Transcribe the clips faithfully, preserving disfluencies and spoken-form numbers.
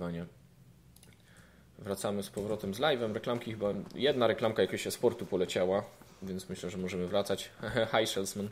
nagrywania. Wracamy z powrotem z live'em. Reklamki chyba, jedna reklamka jakiegoś e-sportu poleciała, więc myślę, że możemy wracać. Hi Shellsman.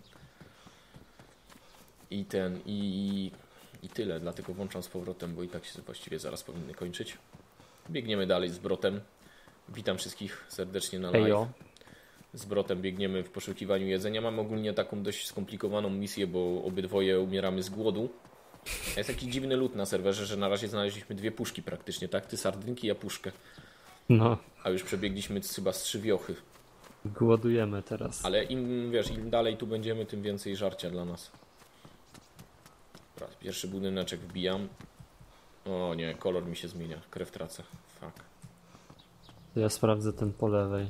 I ten, i, i tyle, dlatego włączam z powrotem, bo i tak się właściwie zaraz powinny kończyć. Biegniemy dalej z Brotem. Witam wszystkich serdecznie na live. Hejo. Z Brotem biegniemy w poszukiwaniu jedzenia. Mam ogólnie taką dość skomplikowaną misję, bo obydwoje umieramy z głodu. Jest taki dziwny lód na serwerze, że na razie znaleźliśmy dwie puszki praktycznie, tak? Ty sardynki, ja puszkę. No. A już przebiegliśmy chyba z trzy wiochy. Głodujemy teraz. Ale im, wiesz, im dalej tu będziemy, tym więcej żarcia dla nas. Dobra, pierwszy budyneczek wbijam. O nie, kolor mi się zmienia. Krew tracę. Fuck. Ja sprawdzę ten po lewej.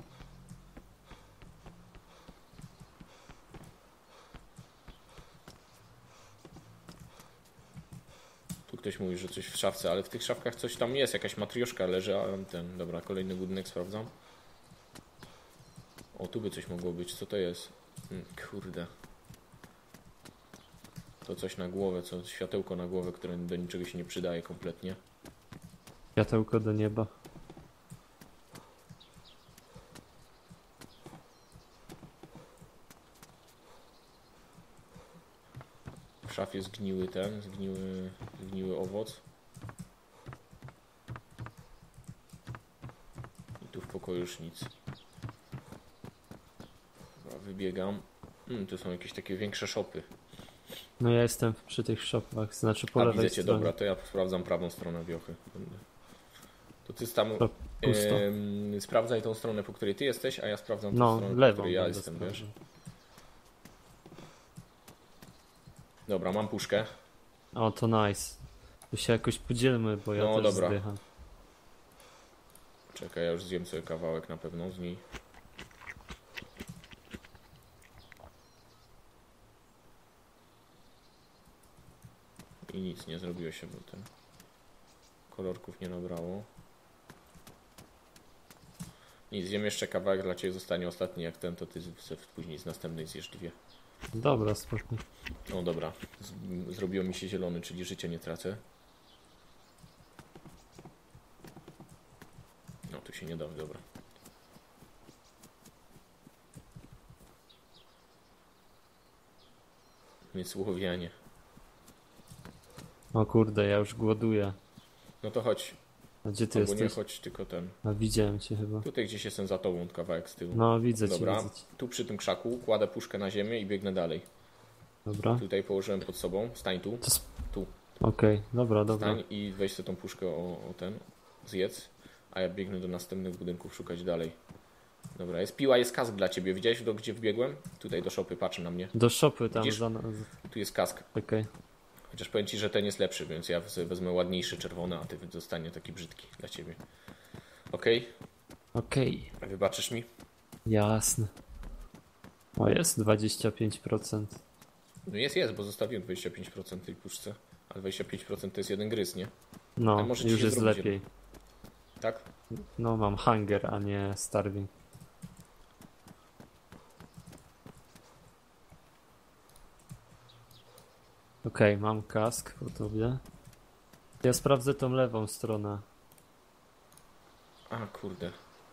Tu ktoś mówi, że coś w szafce, ale w tych szafkach coś tam jest. Jakaś matrioszka leży, a ten... Dobra, kolejny budynek sprawdzam. O, tu by coś mogło być. Co to jest? Hmm, kurde. To coś na głowę, co światełko na głowę, które do niczego się nie przydaje kompletnie. Światełko do nieba. W szafie zgniły ten, zgniły, zgniły owoc. I tu w pokoju już nic. Dobra, wybiegam. Hmm, tu są jakieś takie większe szopy. No ja jestem przy tych shopach, znaczy po A lewej widzę cię, stronie. dobra, to ja sprawdzam prawą stronę wiochy. To ty tam To pusto. yy, sprawdzaj tą stronę, po której ty jesteś, a ja sprawdzam tą No, stronę, po lewą której ja będę jestem, sprawdzał. wiesz. Dobra, mam puszkę. O, to nice. To się jakoś podzielmy, bo ja No, też dobra. zdycham. Czekaj, ja już zjem sobie kawałek na pewno z niej. I nic nie zrobiło się, bo ten kolorków nie nabrało. Nic, zjem jeszcze kawałek, dla ciebie zostanie ostatni, jak ten, to ty sobie później z następnej zjesz dwie. Dobra, spoko. O dobra, z zrobiło mi się zielony, czyli życie nie tracę. No tu się nie da, dobra. My Słowianie. O kurde, ja już głoduję. No to chodź. A gdzie ty Albo jesteś? nie chodź, tylko ten. A widziałem cię chyba. Tutaj gdzieś jestem za tobą, kawałek z tyłu. No widzę cię, Dobra, widzę cię. tu przy tym krzaku kładę puszkę na ziemię i biegnę dalej. Dobra. Tutaj położyłem pod sobą, stań tu, To sp- tu, Okej, dobra, dobra. stań i weź sobie tą puszkę o, o ten, zjedz, a ja biegnę do następnych budynków szukać dalej. Dobra, jest piła, jest kask dla ciebie. Widziałeś do gdzie wbiegłem? Tutaj do szopy, patrzy na mnie. Do shopy tam Widzisz? za... Tu jest kask. Okej. Chociaż powiem ci, że ten jest lepszy, więc ja wezmę ładniejszy czerwony, a ty zostanie taki brzydki dla ciebie. Okej? Okej. Wybaczysz mi? Jasne. O, jest dwadzieścia pięć procent. No jest, jest, bo zostawiłem dwadzieścia pięć procent tej puszce. A dwadzieścia pięć procent to jest jeden gryz, nie? No, Ale może ci już się jest zrobić lepiej. Tak? No, mam hunger, a nie starving. Okej, mam kask po tobie. Ja sprawdzę tą lewą stronę. A kurde.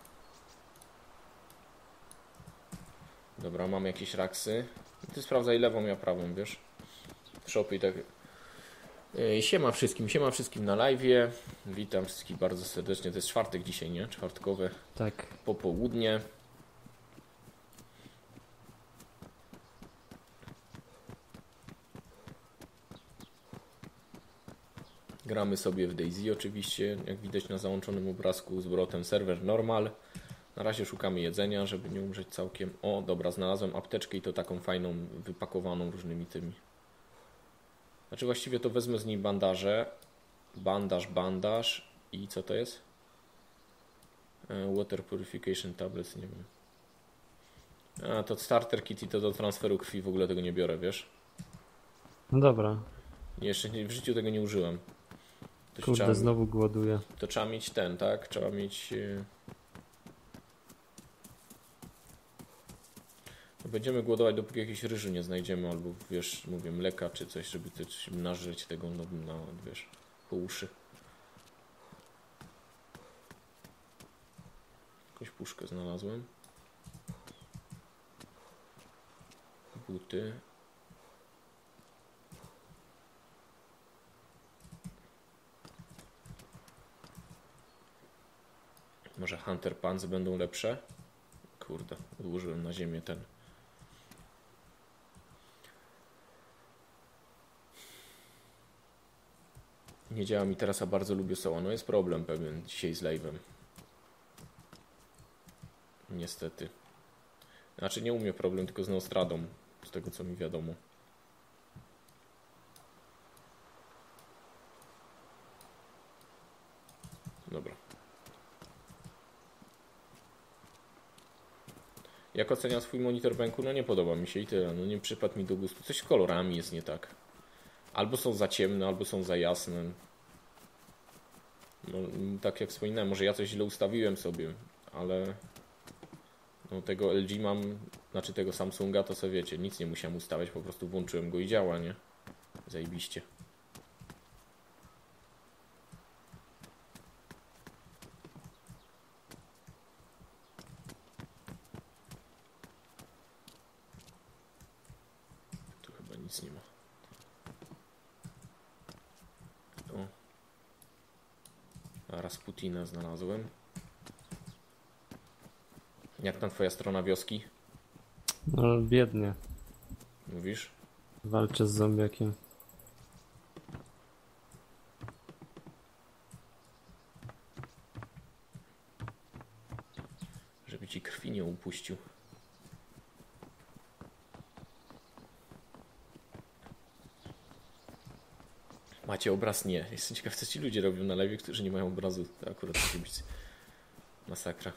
Dobra, mam jakieś raksy. Ty sprawdzaj lewą, ja prawą, wiesz? W shopie i tak. Ej, Siema wszystkim, siema wszystkim na live'ie. Witam wszystkich bardzo serdecznie. To jest czwartek dzisiaj, nie? Czwartkowe Tak. popołudnie. Gramy sobie w DayZ oczywiście, jak widać na załączonym obrazku z Brotem serwer normal. Na razie szukamy jedzenia, żeby nie umrzeć całkiem. O, dobra, znalazłem apteczkę i to taką fajną, wypakowaną różnymi tymi. Znaczy właściwie to wezmę z niej bandaże. Bandaż, bandaż i co to jest? Water Purification Tablets, nie wiem. A, to starter kit i to do transferu krwi, w ogóle tego nie biorę, wiesz? No dobra. Jeszcze nie, w życiu tego nie użyłem. To Kurde, trzeba, znowu głoduję. to trzeba mieć ten, tak? Trzeba mieć... Yy... Będziemy głodować, dopóki jakiś ryżu nie znajdziemy, albo wiesz, mówię, mleka czy coś, żeby też nażyć tego, no, no wiesz, po uszy. jakąś puszkę znalazłem. Buty. Może Hunter Pants będą lepsze? Kurde, odłożyłem na ziemię ten. Nie działa mi teraz, a bardzo lubię Soła. No jest problem pewien dzisiaj z live'em. Niestety. Znaczy nie u mnie problem, tylko z Neostradą. Z tego co mi wiadomo. Dobra. Jak ocenia swój monitor Benku? No nie podoba mi się i tyle. No nie przypadł mi do gustu. Coś z kolorami jest nie tak. Albo są za ciemne, albo są za jasne. No, tak jak wspominałem, może ja coś źle ustawiłem sobie, ale no, tego L G mam, znaczy tego Samsunga, to sobie wiecie, nic nie musiałem ustawiać, po prostu włączyłem go i działa, nie? Zajebiście. Tu chyba nic nie ma. O. A Rasputina znalazłem. Jak tam twoja strona wioski? No biednie. Mówisz? Walczę z zombiakiem. Żeby ci krwi nie upuścił. Macie obraz? Nie. Jestem ciekaw, co ci ludzie robią na live, którzy nie mają obrazu. To akurat musi być masakra.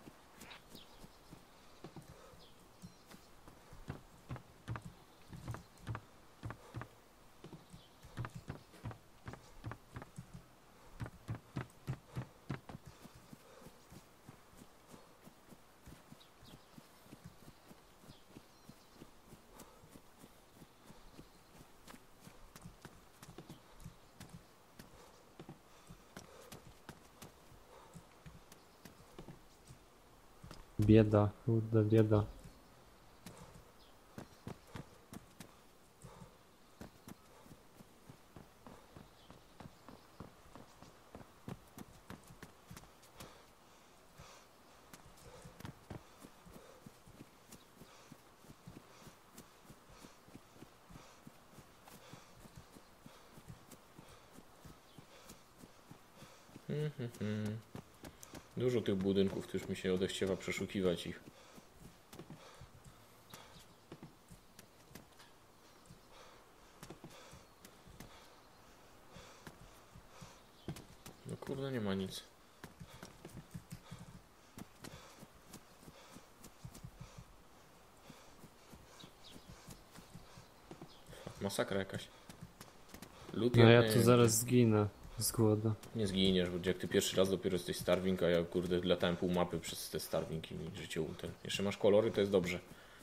Bieda, kurde bieda. Hmm, hmm, hmm. Dużo tych budynków, to już mi się odechciewa przeszukiwać ich. No kurde, nie ma nic. Masakra jakaś. Lud No ja jednej- tu zaraz zginę z głodu. Nie zginiesz, bo jak ty pierwszy raz dopiero jesteś Starving, a ja kurde latałem pół mapy przez te Starving i mi życie ten. Jeszcze masz kolory, to jest dobrze.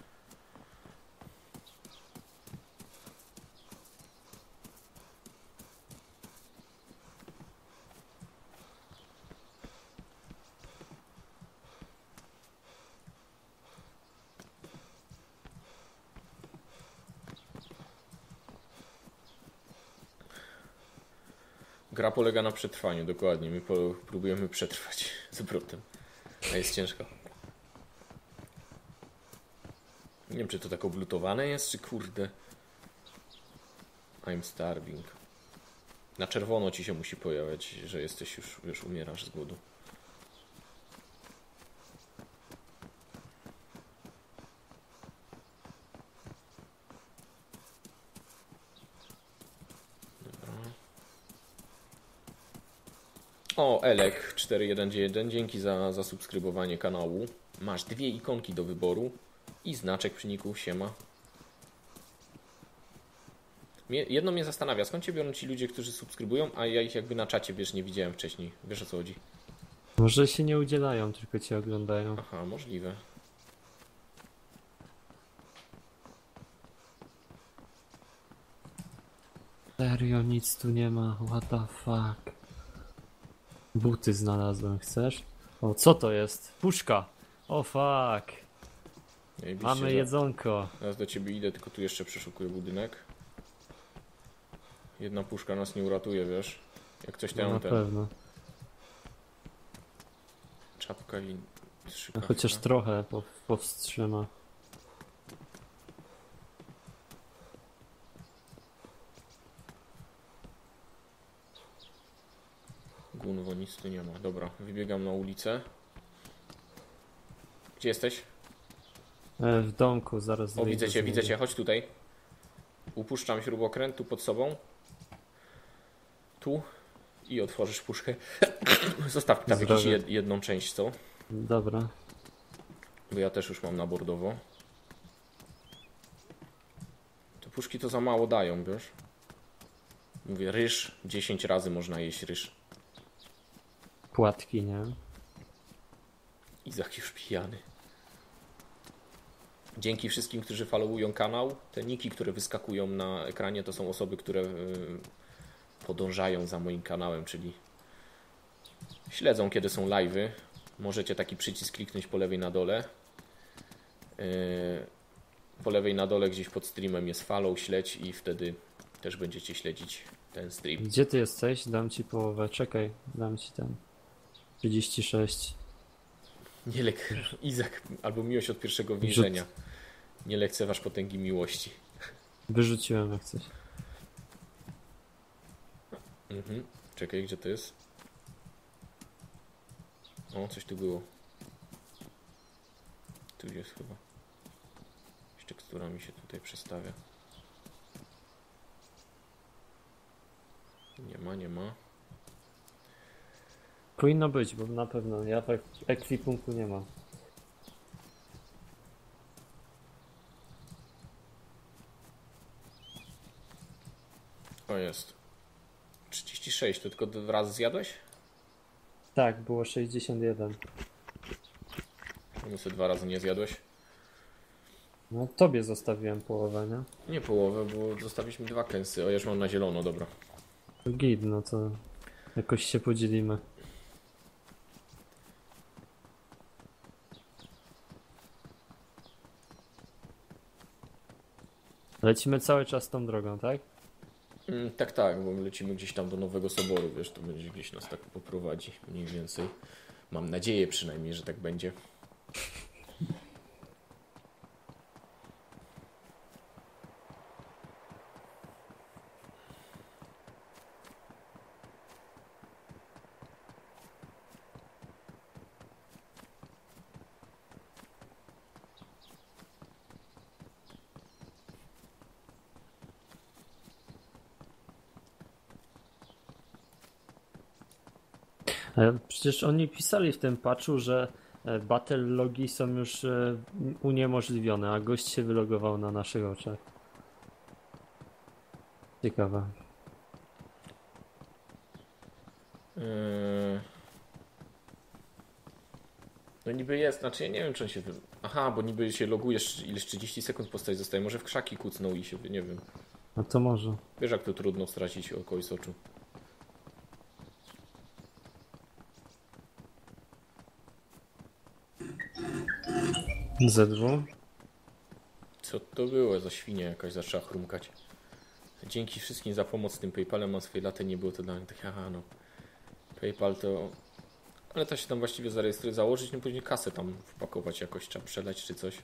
Gra polega na przetrwaniu, dokładnie. My po, próbujemy przetrwać z obrotem. A jest ciężko. Nie wiem, czy to tak oblutowane jest, czy kurde. I'm starving. Na czerwono ci się musi pojawiać, że jesteś już, już umierasz z głodu. O, Elek cztery jeden jeden, dzięki za zasubskrybowanie kanału. Masz dwie ikonki do wyboru i znaczek przy niku, siema. Mnie, jedno mnie zastanawia, skąd się biorą ci ludzie, którzy subskrybują, a ja ich jakby na czacie, wiesz, nie widziałem wcześniej. Wiesz, o co chodzi? Może się nie udzielają, tylko cię oglądają. Aha, możliwe. Serio, nic tu nie ma, what the fuck. Buty znalazłem, chcesz? O, co to jest? Puszka. O fuck. Zajebiście, Mamy za- jedzonko. Zaraz do ciebie idę, tylko tu jeszcze przeszukuję budynek. Jedna puszka nas nie uratuje, wiesz? Jak coś No, tam na ten... pewno. Czapka i... trzy No, chociaż kawka. trochę po, powstrzyma. Gunwo, nic tu nie ma. Dobra, wybiegam na ulicę. Gdzie jesteś? E, w domku zaraz O, wyjdę widzę z cię, niego. widzę cię, chodź tutaj. Upuszczam śrubokręt tu pod sobą. Tu. I otworzysz puszkę. Zostaw tam jakąś Zdrowie. jed jedną część, co? Dobra. Bo ja też już mam na bordowo. Te puszki to za mało dają, wiesz? Mówię, ryż. dziesięć razy można jeść ryż. Płatki, nie? Izak już pijany. Dzięki wszystkim, którzy followują kanał. Te niki, które wyskakują na ekranie, to są osoby, które y, podążają za moim kanałem, czyli śledzą, kiedy są live'y. Możecie taki przycisk kliknąć po lewej na dole. Yy, po lewej na dole gdzieś pod streamem jest follow, śledź i wtedy też będziecie śledzić ten stream. Gdzie ty jesteś? Dam ci połowę. Czekaj, dam ci ten. trzydzieści sześć. Nie lek... Izak, albo miłość od pierwszego wejrzenia. Nie lekceważ potęgi miłości. Wyrzuciłem jak coś. Mhm. Czekaj, gdzie to jest? O, coś tu było. Tu jest chyba. Jakaś tekstura mi się tutaj przestawia. Nie ma, nie ma. Powinno być, bo na pewno ja tak ekwipunku nie mam. O, jest. trzydzieści sześć, to tylko raz zjadłeś? Tak, było sześćdziesiąt jeden. No sobie dwa razy nie zjadłeś? No tobie zostawiłem połowę, nie? Nie połowę, bo zostawiliśmy dwa kęsy. O, ja już mam na zielono, dobra. To git, no to jakoś się podzielimy. Lecimy cały czas tą drogą, tak? Mm, tak, tak, bo my lecimy gdzieś tam do Nowego Soboru, wiesz, to będzie gdzieś nas tak poprowadzi, mniej więcej. Mam nadzieję przynajmniej, że tak będzie. E, Przecież oni pisali w tym patchu, że e, battle logi są już e, uniemożliwione, a gość się wylogował na naszych oczach. Ciekawe. Yy... No niby jest, znaczy ja nie wiem, czy on się... Wy... Aha, bo niby się logujesz, ileś trzydzieści sekund postać zostaje, może w krzaki kucnął i się, wy- nie wiem. No to może. Wiesz, jak to trudno stracić oko i z oczu. Z dwa. Co to było za świnia jakaś zaczęła chrumkać. Dzięki wszystkim za pomoc z tym PayPalem, mam swoje laty, nie było to dla mnie tak, aha no. PayPal to... Ale to się tam właściwie zarejestruje, założyć, no później kasę tam wpakować jakoś, trzeba przelać czy coś.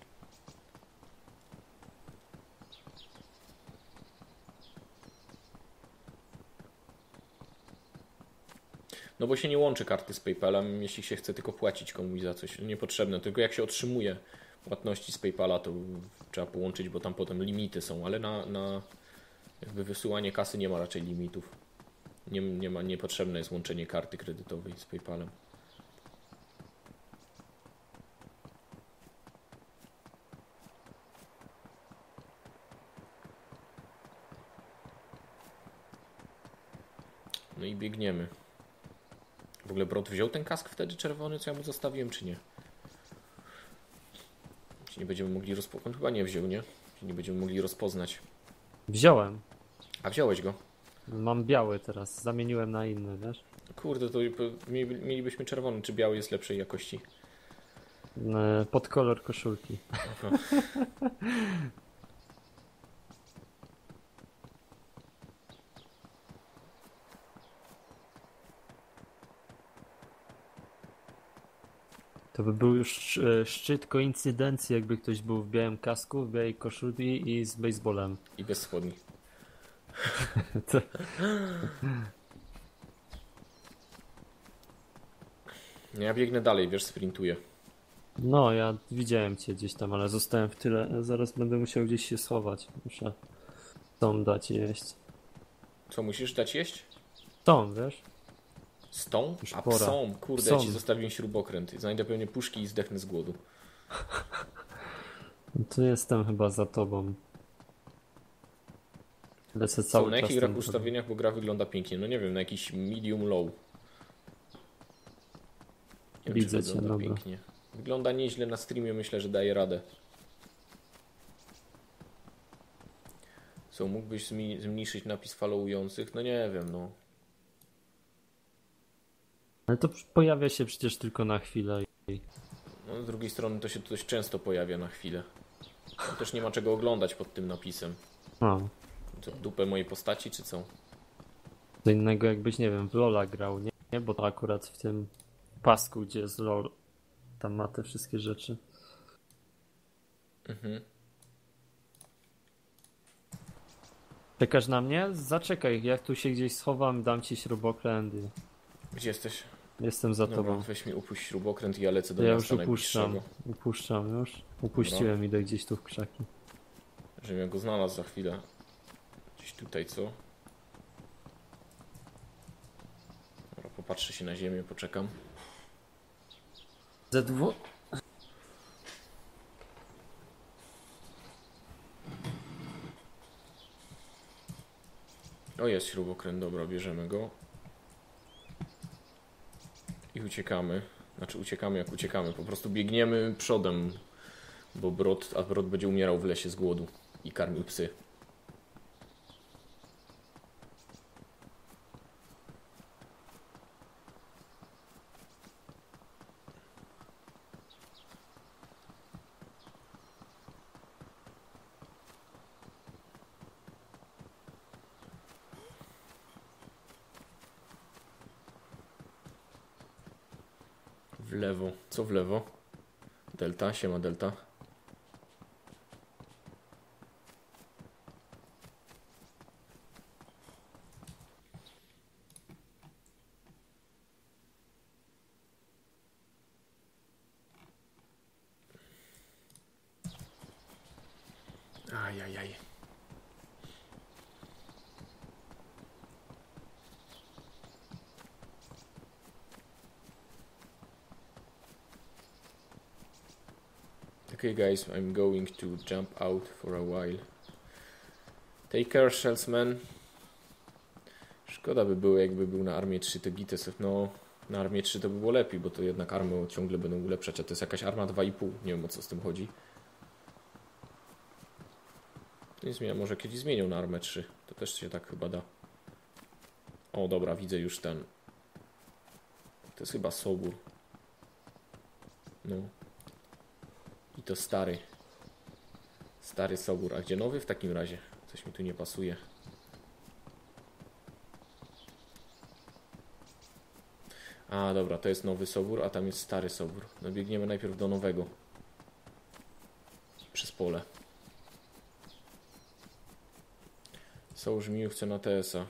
No bo się nie łączy karty z PayPalem, jeśli się chce tylko płacić komuś za coś. Niepotrzebne, tylko jak się otrzymuje płatności z PayPala, to trzeba połączyć, bo tam potem limity są, ale na, na jakby wysyłanie kasy nie ma raczej limitów. Nie, nie ma, niepotrzebne jest łączenie karty kredytowej z PayPalem. No i biegniemy. W ogóle Brod wziął ten kask wtedy czerwony, co ja mu zostawiłem, czy nie? Czy nie będziemy mogli rozpoznać? On chyba nie wziął, nie? Czy nie będziemy mogli rozpoznać. Wziąłem. A wziąłeś go? Mam biały teraz, zamieniłem na inny, wiesz? Kurde, to mieli- mielibyśmy czerwony, czy biały jest lepszej jakości? E, Pod kolor koszulki. Aha. To by był już e, szczyt koincydencji, jakby ktoś był w białym kasku, w białej koszuli i z baseballem. I bez spodni. To, Ja biegnę dalej, wiesz, sprintuję. no, ja widziałem cię gdzieś tam, ale zostałem w tyle. Zaraz będę musiał gdzieś się schować. Muszę tom dać jeść. Co, musisz dać jeść? Tom, wiesz? Z tą? Już A pora. psom, kurde, Psom. ja ci zostawiłem śrubokręt. Znajdę pewnie puszki i zdechnę z głodu. No to jestem chyba za tobą. Lecę Co, cały na czas jakich tam rak ustawieniach, bo gra wygląda pięknie? No nie wiem, na jakiś medium low. Nie wiem, Widzę czy cię, wygląda dobra. pięknie. Wygląda nieźle na streamie, myślę, że daje radę. Co, mógłbyś zmi- zmniejszyć napis followujących? No nie wiem, no. Ale to pojawia się przecież tylko na chwilę. i- No z drugiej strony to się dość często pojawia na chwilę. No, też nie ma czego oglądać pod tym napisem. No. Co, dupę mojej postaci, czy co? Co innego jakbyś, nie wiem, w Lola grał, nie? nie? Bo to akurat w tym pasku, gdzie jest LOL, tam ma te wszystkie rzeczy. Mhm. Czekasz na mnie? Zaczekaj, jak tu się gdzieś schowam, dam ci śrubokręt i Gdzie jesteś? jestem za Dobra, tobą. weź mi upuść śrubokręt i ja lecę do Ja miasta już upuszczam, najbliższego. upuszczam już. Upuściłem, idę gdzieś tu w krzaki. Żebym ja go znalazł za chwilę. Gdzieś tutaj, co? Dobra, popatrzę się na ziemię, poczekam. Z dwu... O, jest śrubokręt, dobra, bierzemy go. I uciekamy. Znaczy uciekamy jak uciekamy, po prostu biegniemy przodem. Bo Brod, a Brod będzie umierał w lesie z głodu i karmił psy. W lewo. Co w lewo? Delta, siema Delta. Ajajaj. Okay guys, I'm going to jump out for a while. Take care, Shellsman. Szkoda by było, jakby był na Armię trzy, to Gites. No, na Armię trzy to by było lepiej, bo to jednak army ciągle będą ulepszać, a to jest jakaś arma dwa i pół. Nie wiem, o co z tym chodzi. To nie zmienia, może kiedyś zmienią na Armę trzy. To też się tak chyba da. O, dobra, widzę już ten. To jest chyba Sobór. No. I to stary. Stary Sobór. A gdzie nowy w takim razie? Coś mi tu nie pasuje. A, dobra, to jest nowy Sobór, a tam jest stary Sobór. No biegniemy najpierw do nowego. Przez pole. Są Żmiju chce na T S a.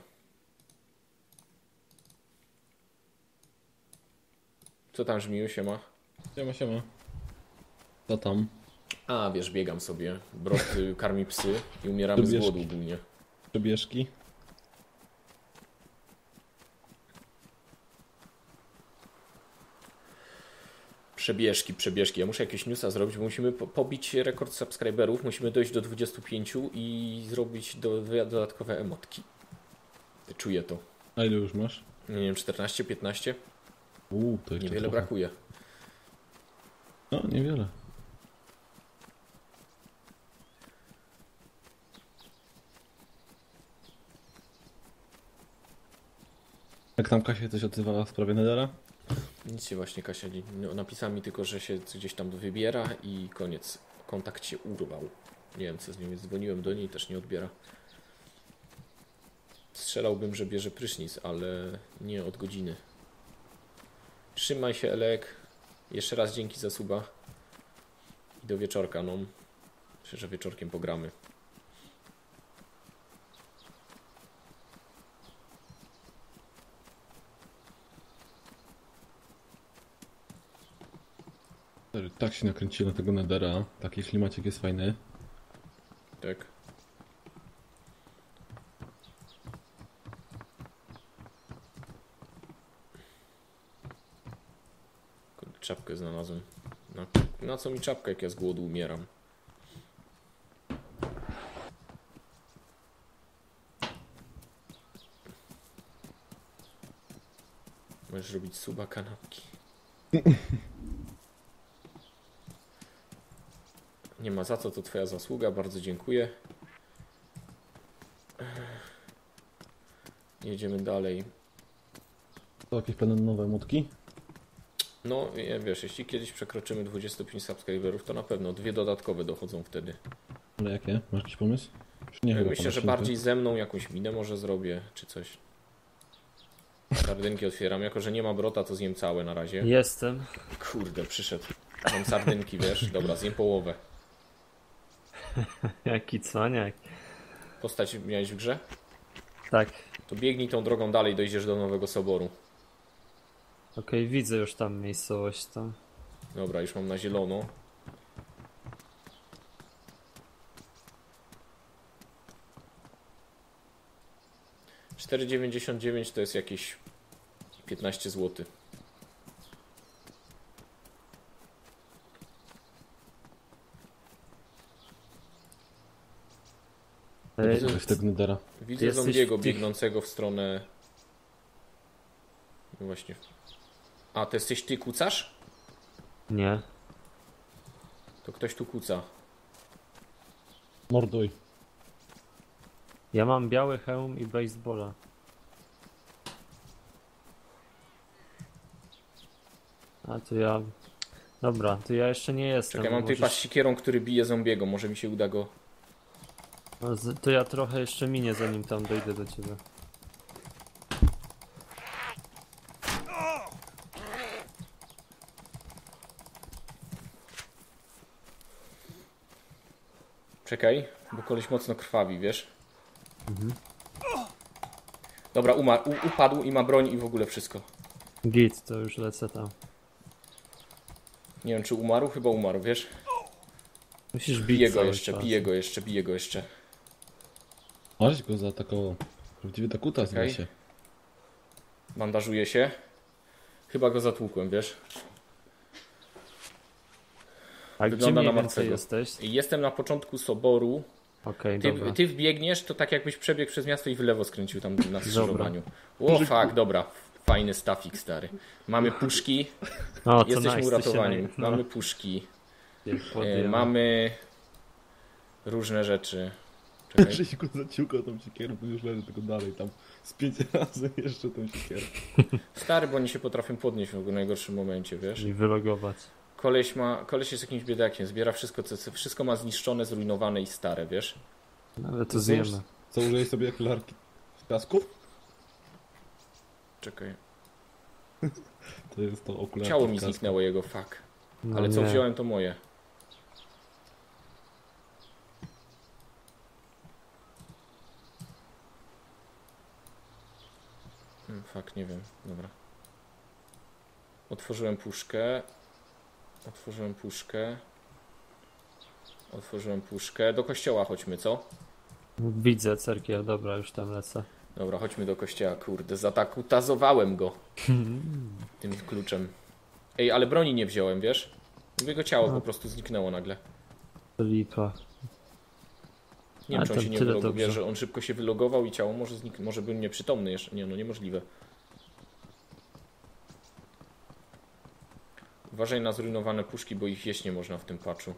Co tam Żmiju się ma? Siema, siema. Co tam? A, wiesz, biegam sobie. Brod y, karmi psy i umieramy z Lubisz- głodu ogólnie. Przebieżki? Przebieżki, przebieżki. Ja muszę jakieś newsa zrobić, bo musimy po pobić rekord subskryberów. Musimy dojść do dwudziestu pięciu i zrobić do, dwie dodatkowe emotki. Czuję to. A ile już masz? Nie wiem, czternaście, piętnaście? Uuu, to jeszcze Niewiele trochę. brakuje. No, niewiele. Jak tam Kasia coś odzywała w sprawie Nedera? Nic się właśnie Kasia nie... No, napisała mi tylko, że się gdzieś tam wybiera i koniec. Kontakt się urwał. Nie wiem co z nią jest. Dzwoniłem do niej, też nie odbiera. Strzelałbym, że bierze prysznic, ale nie od godziny. Trzymaj się, Elek. Jeszcze raz dzięki za suba. I do wieczorka, no. Myślę, że wieczorkiem pogramy. Tak się nakręciłem na tego Nedera. Taki klimacik jest fajny. Tak. Czapkę znalazłem. Na, na co mi czapka, jak ja z głodu umieram? Możesz robić suba kanapki. Nie ma za co, to twoja zasługa, bardzo dziękuję. Jedziemy dalej. To jakieś pewne nowe mutki? No, wiesz, jeśli kiedyś przekroczymy dwadzieścia pięć subskryberów, to na pewno dwie dodatkowe dochodzą wtedy. Ale jakie? Masz jakiś pomysł? Nie Myślę, że bardziej ze mną jakąś minę może zrobię, czy coś. Sardynki otwieram, jako że nie ma brota, to zjem całe na razie. Jestem. Kurde, przyszedł. Mam sardynki, wiesz? Dobra, zjem połowę. Jaki cwaniak. Postać miałeś w grze? Tak. To biegnij tą drogą dalej, dojdziesz do Nowego Soboru. Okej, okay, widzę już tam miejscowość tam. Dobra, już mam na zielono. cztery dziewięćdziesiąt dziewięć to jest jakieś piętnaście złotych. Widzę w tego Nedera. Widzę Jesteś zombiego w tych- biegnącego w stronę... No właśnie. A, to jesteś ty, kucasz? Nie. To ktoś tu kuca. Morduj. Ja mam biały hełm i baseballa. A to ja... Dobra, to ja jeszcze nie jestem. Czekaj, mam tutaj Możesz- pas sikierą, który bije zombiego. Może mi się uda go... No, z- To ja trochę jeszcze minię, zanim tam dojdę do ciebie. Czekaj, bo koleś mocno krwawi, wiesz? Dobra, umarł, u, upadł i ma broń i w ogóle wszystko. Git, to już lecę tam. Nie wiem, czy umarł? Chyba umarł, wiesz? Musisz bić Bije go cały jeszcze, czas. bije go jeszcze, bije go jeszcze. Aleś go zaatakował. Prawdziwy takuta Czekaj. zna się. Bandażuje się. Chyba go zatłukłem, wiesz? A Wygląda gdzie na mniej więcej martwego. jesteś? Jestem na początku Soboru. Okej, Ty, dobra. ty wbiegniesz, to tak jakbyś przebiegł przez miasto i w lewo skręcił tam na skrzyżowaniu. O, fuck, dobra. Fajny stafik, stary. Mamy puszki. O, to Jesteśmy nice, to się uratowani. naj- no, Mamy puszki. jak E, podjemy. mamy różne rzeczy. Czekaj. Żeś go zaciukał tą siekierą, to już leży tylko dalej tam. Z pięć razy jeszcze tą siekierę. Stary, bo oni się potrafią podnieść w najgorszym momencie, wiesz? I wylogować. Koleś ma, koleś jest jakimś biedakiem, zbiera wszystko, co, wszystko ma zniszczone, zrujnowane i stare, wiesz? No, ale to Co zjemy. Co użyłeś sobie jak larki z piasku? Czekaj. To jest to okularki Ciało w mi kasku. zniknęło jego, fuck. No Ale co nie. wziąłem, to moje. Hmm, fuck, nie wiem, dobra. Otworzyłem puszkę. Otworzyłem puszkę. Otworzyłem puszkę. Do kościoła chodźmy, co? Widzę cerkiel, dobra, już tam lecę. Dobra, chodźmy do kościoła, kurde, zatakutazowałem go tym kluczem. Ej, ale broni nie wziąłem, wiesz? Jego ciało No. po prostu zniknęło nagle. To lipa. Nie wiem, Ale czy on tam się nie tyle wylogował, dobrze. wiesz, że on szybko się wylogował i ciało może zniknąć, może był nieprzytomny jeszcze. Nie, no niemożliwe. Uważaj na zrujnowane puszki, bo ich jeść nie można w tym patchu.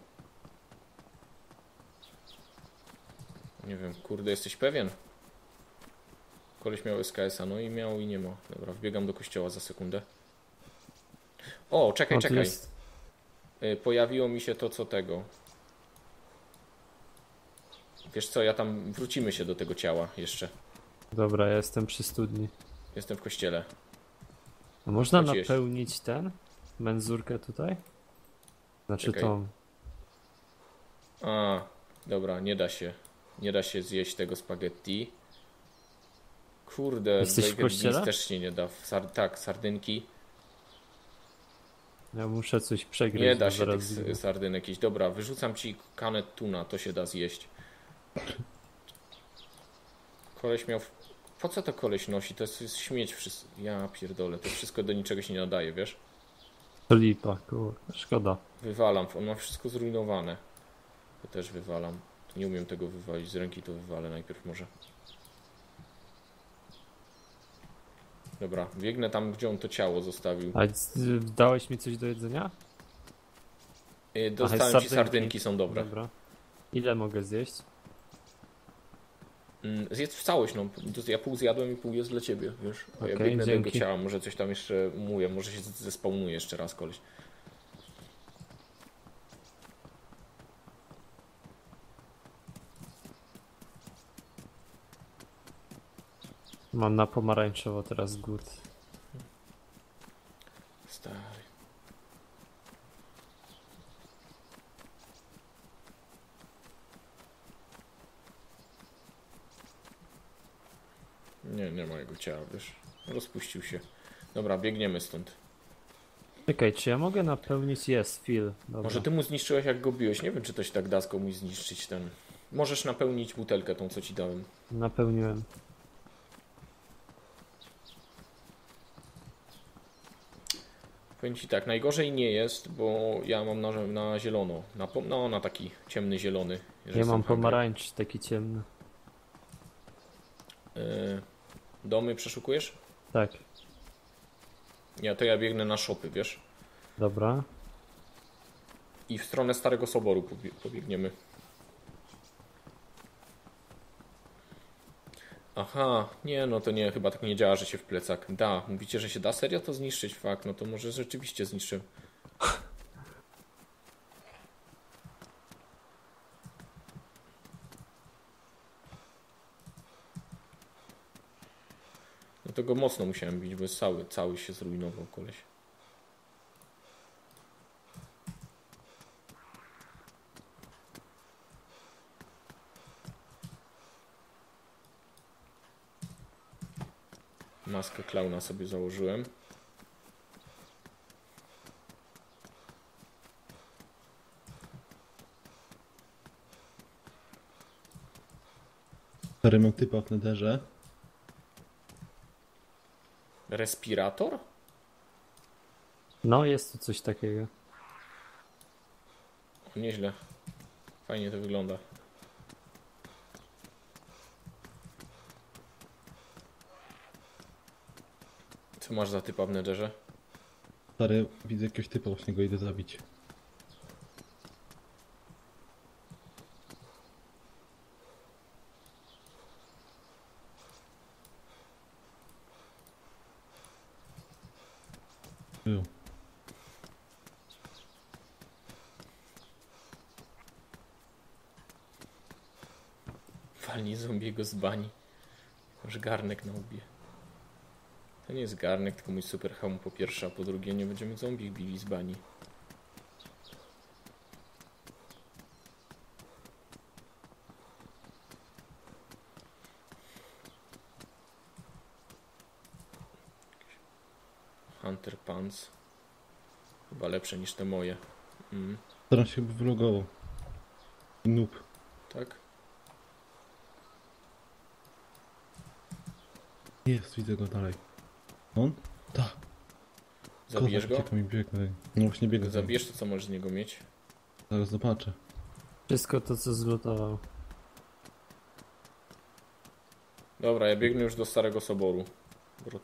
Nie wiem, kurde, jesteś pewien? koleś miał S K S a, no i miał i nie ma. Dobra, wbiegam do kościoła za sekundę. O, czekaj, O, tu czekaj. jest... Y, Pojawiło mi się to, co tego. Wiesz co, ja tam, wrócimy się do tego ciała jeszcze. Dobra, ja jestem przy studni. Jestem w kościele. A można Chodź jeść. napełnić ten? Menzurkę tutaj? Znaczy Czekaj. tą. A, dobra, nie da się. Nie da się zjeść tego spaghetti. Kurde, Jesteś w Baked kościele? Beans też się nie da. Sar tak, sardynki. Ja muszę coś przegryźć. Nie da bo się zaraz tych zginę. s- sardynek jakieś. Dobra, wyrzucam ci kanę tuna, to się da zjeść. Koleś miał... w- Po co to koleś nosi? To jest, jest śmieć wszystko. Ja pierdolę, to wszystko do niczego się nie nadaje, wiesz? To lipa, kurde, szkoda. Wywalam, on ma wszystko zrujnowane. To też wywalam. Nie umiem tego wywalić z ręki, to wywalę najpierw może. Dobra, biegnę tam, gdzie on to ciało zostawił. A z- dałeś mi coś do jedzenia? Yy, Aha, Dostałem ci sardynki. sardynki, są dobre. Dobra. Ile mogę zjeść? Mm, Zjedz w całość, no. To ja pół zjadłem i pół jest dla ciebie, wiesz. A ja Okej, biegnę do jego dzięki. ciała, może coś tam jeszcze mówię, może się z- zespawnuje jeszcze raz koleś. Mam na pomarańczowo teraz głód. Stary. Nie, nie ma jego ciała, wiesz. Rozpuścił się. Dobra, biegniemy stąd. Czekaj, czy ja mogę napełnić? Jest, fill. Dobra. Może ty mu zniszczyłeś, jak go biłeś. Nie wiem, czy to się tak da z komuś zniszczyć ten. Możesz napełnić butelkę tą, co ci dałem. Napełniłem. Powiem ci tak, najgorzej nie jest, bo ja mam na, na zielono. Na, po- no, na taki ciemny zielony. że Ja jestem mam hungry. pomarańcz taki ciemny. Y, domy przeszukujesz? Tak, Ja to ja biegnę na szopy, wiesz? dobra. I w stronę Starego Soboru pobie- pobiegniemy. Aha, nie, no to nie, chyba tak nie działa, że się w plecak da. Mówicie, że się da serio to zniszczyć? Fakt, no to może rzeczywiście zniszczę. No to go mocno musiałem bić, bo jest cały, cały się zrujnował koleś. Maskę klauna sobie założyłem. Stary, mam typa w nederze. Respirator? No, jest tu coś takiego. O, nieźle. Fajnie to wygląda. Co masz za typa w nederze? Stary, widzę jakiegoś typa, właśnie go idę zabić. Był. Walnij zombiego z bani. Masz garnek na łbie. To nie jest garnek, tylko mój super hełm po pierwsze, a po drugie nie będziemy zombie bili z bani. Hunter Pants. Chyba lepsze niż te moje. Mm, Staram się chyba wylogował. Noob. tak? Jest, widzę go dalej. On? Tak. Zabijesz go? To mi biegnę. No właśnie biegnę. Zabijesz to, co możesz z niego mieć. Zaraz zobaczę. Wszystko to, co zlutował. Dobra, ja biegnę już do Starego Soboru. Brot.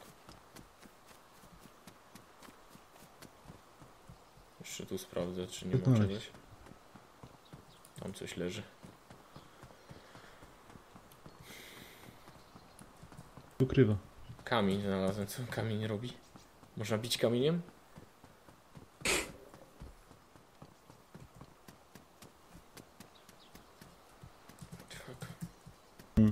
Jeszcze tu sprawdzę, czy nie ma Znaleźć. czegoś. Tam coś leży. ukrywa. Kamień znalazłem. Co kamień robi? Można bić kamieniem? Fuck. Hmm.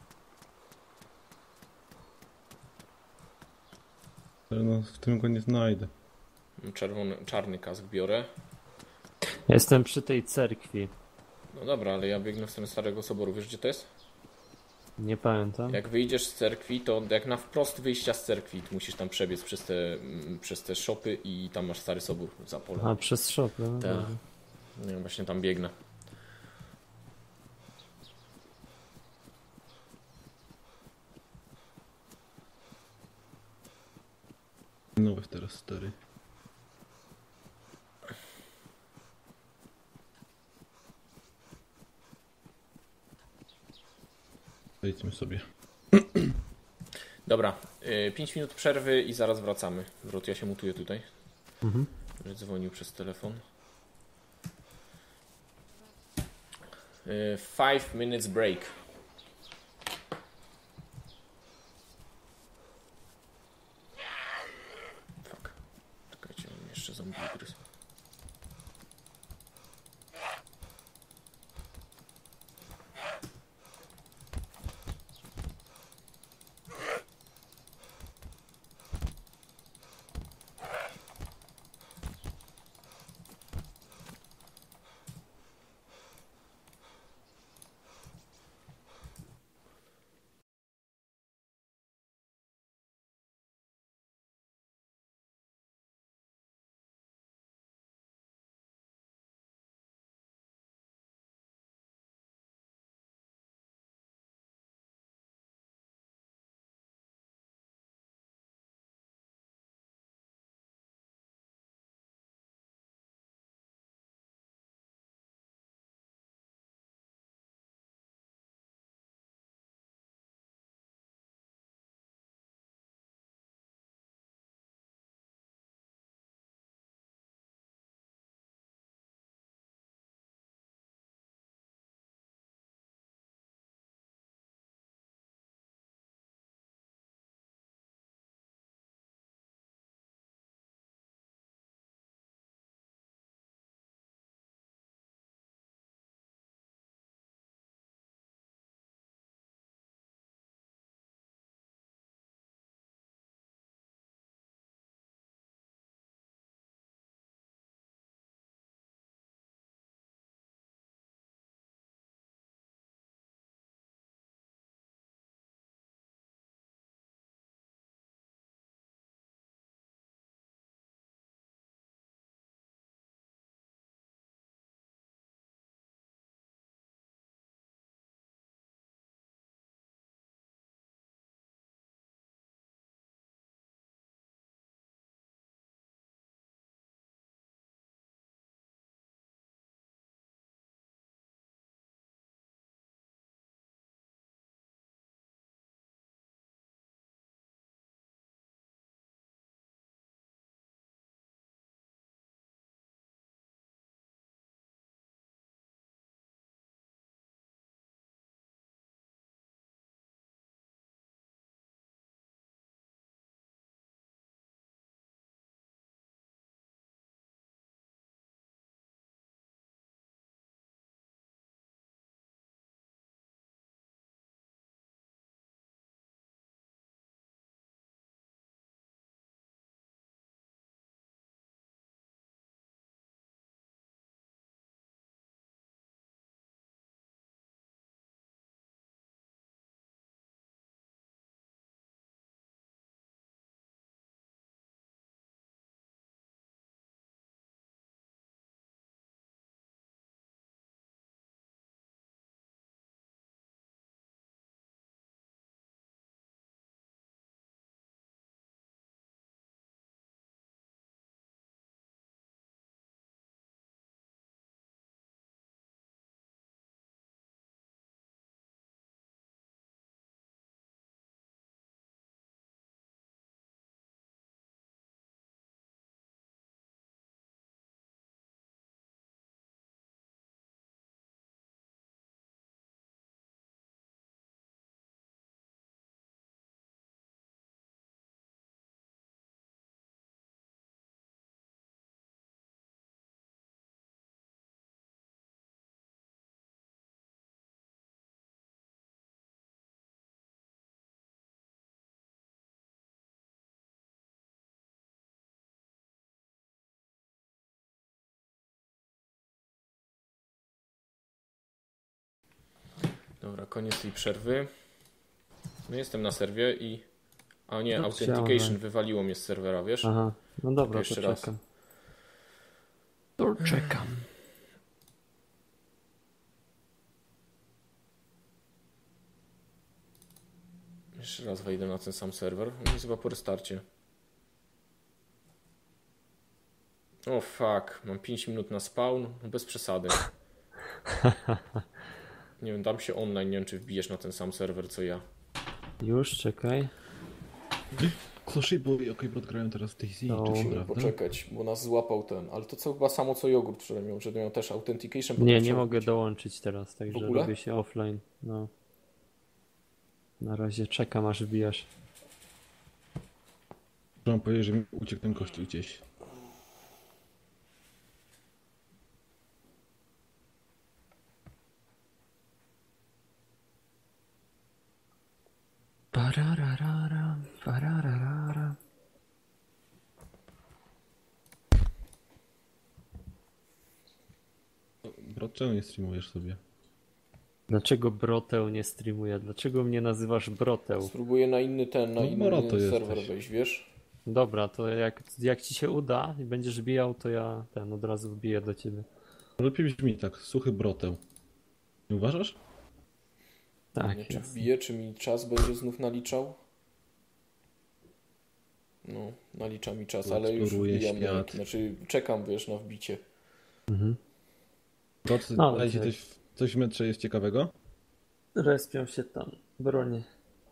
Ale no, w tym go nie znajdę. Czerwony, czarny kask biorę. Ja jestem przy tej cerkwi. No dobra, ale ja biegnę w stronę Starego Soboru. Wiesz, gdzie to jest? Nie pamiętam. Jak wyjdziesz z cerkwi, to jak na wprost wyjścia z cerkwi, to musisz tam przebiec przez te, mm, przez te szopy i tam masz Stary Sobór za polem. A, przez szopę. No Tak. dobra. Nie wiem, właśnie tam biegnę. Nowy teraz stary. Wejdźmy sobie. Dobra, pięć minut przerwy i zaraz wracamy. Wrot, ja się mutuję tutaj. Mhm. Że dzwonił przez telefon. Five minutes break. Fuck. Czekajcie, on mnie jeszcze zombie gryzł. Dobra, koniec tej przerwy. No jestem na serwie i... A nie, No, Authentication chciałem. wywaliło mnie z serwera, wiesz? Aha, no dobra, to Jeszcze raz. czekam. To czekam. Jeszcze raz wejdę na ten sam serwer. No jest chyba po restarcie. O fuck, mam pięć minut na spawn. No bez przesady. Nie wiem, dam się online, nie wiem czy wbijesz na ten sam serwer co ja. Już, czekaj. Closhi, bo okej, okay, grają teraz w Daisy, No. to się Musimy prawda? poczekać, bo nas złapał ten. Ale to co chyba samo co jogurt wczoraj miał, że miał też Authentication. Nie, potem nie chciał mogę wbić. dołączyć teraz, także W ogóle? robię się offline. No. Na razie czekam aż wbijasz. Chciałem powiedzieć, że mi uciekł ten kościół gdzieś. Parararara, parararara. Bro, czemu nie streamujesz sobie? Dlaczego Broteł nie streamuje? Dlaczego mnie nazywasz Broteł? Spróbuję na inny ten, na No, inny Moro to serwer jesteś. wejść, wiesz? Dobra, to jak, jak ci się uda i będziesz bijał, to ja ten od razu wbiję do ciebie. Lepiej brzmi tak, suchy broteł. Nie uważasz? Tak, Nie, czy jest. wbiję, czy mi czas będzie znów naliczał? No, nalicza mi czas, ale już Eksploruję wbijam. świat. Jak, znaczy czekam, wiesz, na wbicie. Mhm. Brot, No, no, ci okej. coś, coś w metrze jest ciekawego? Respią się tam bronie.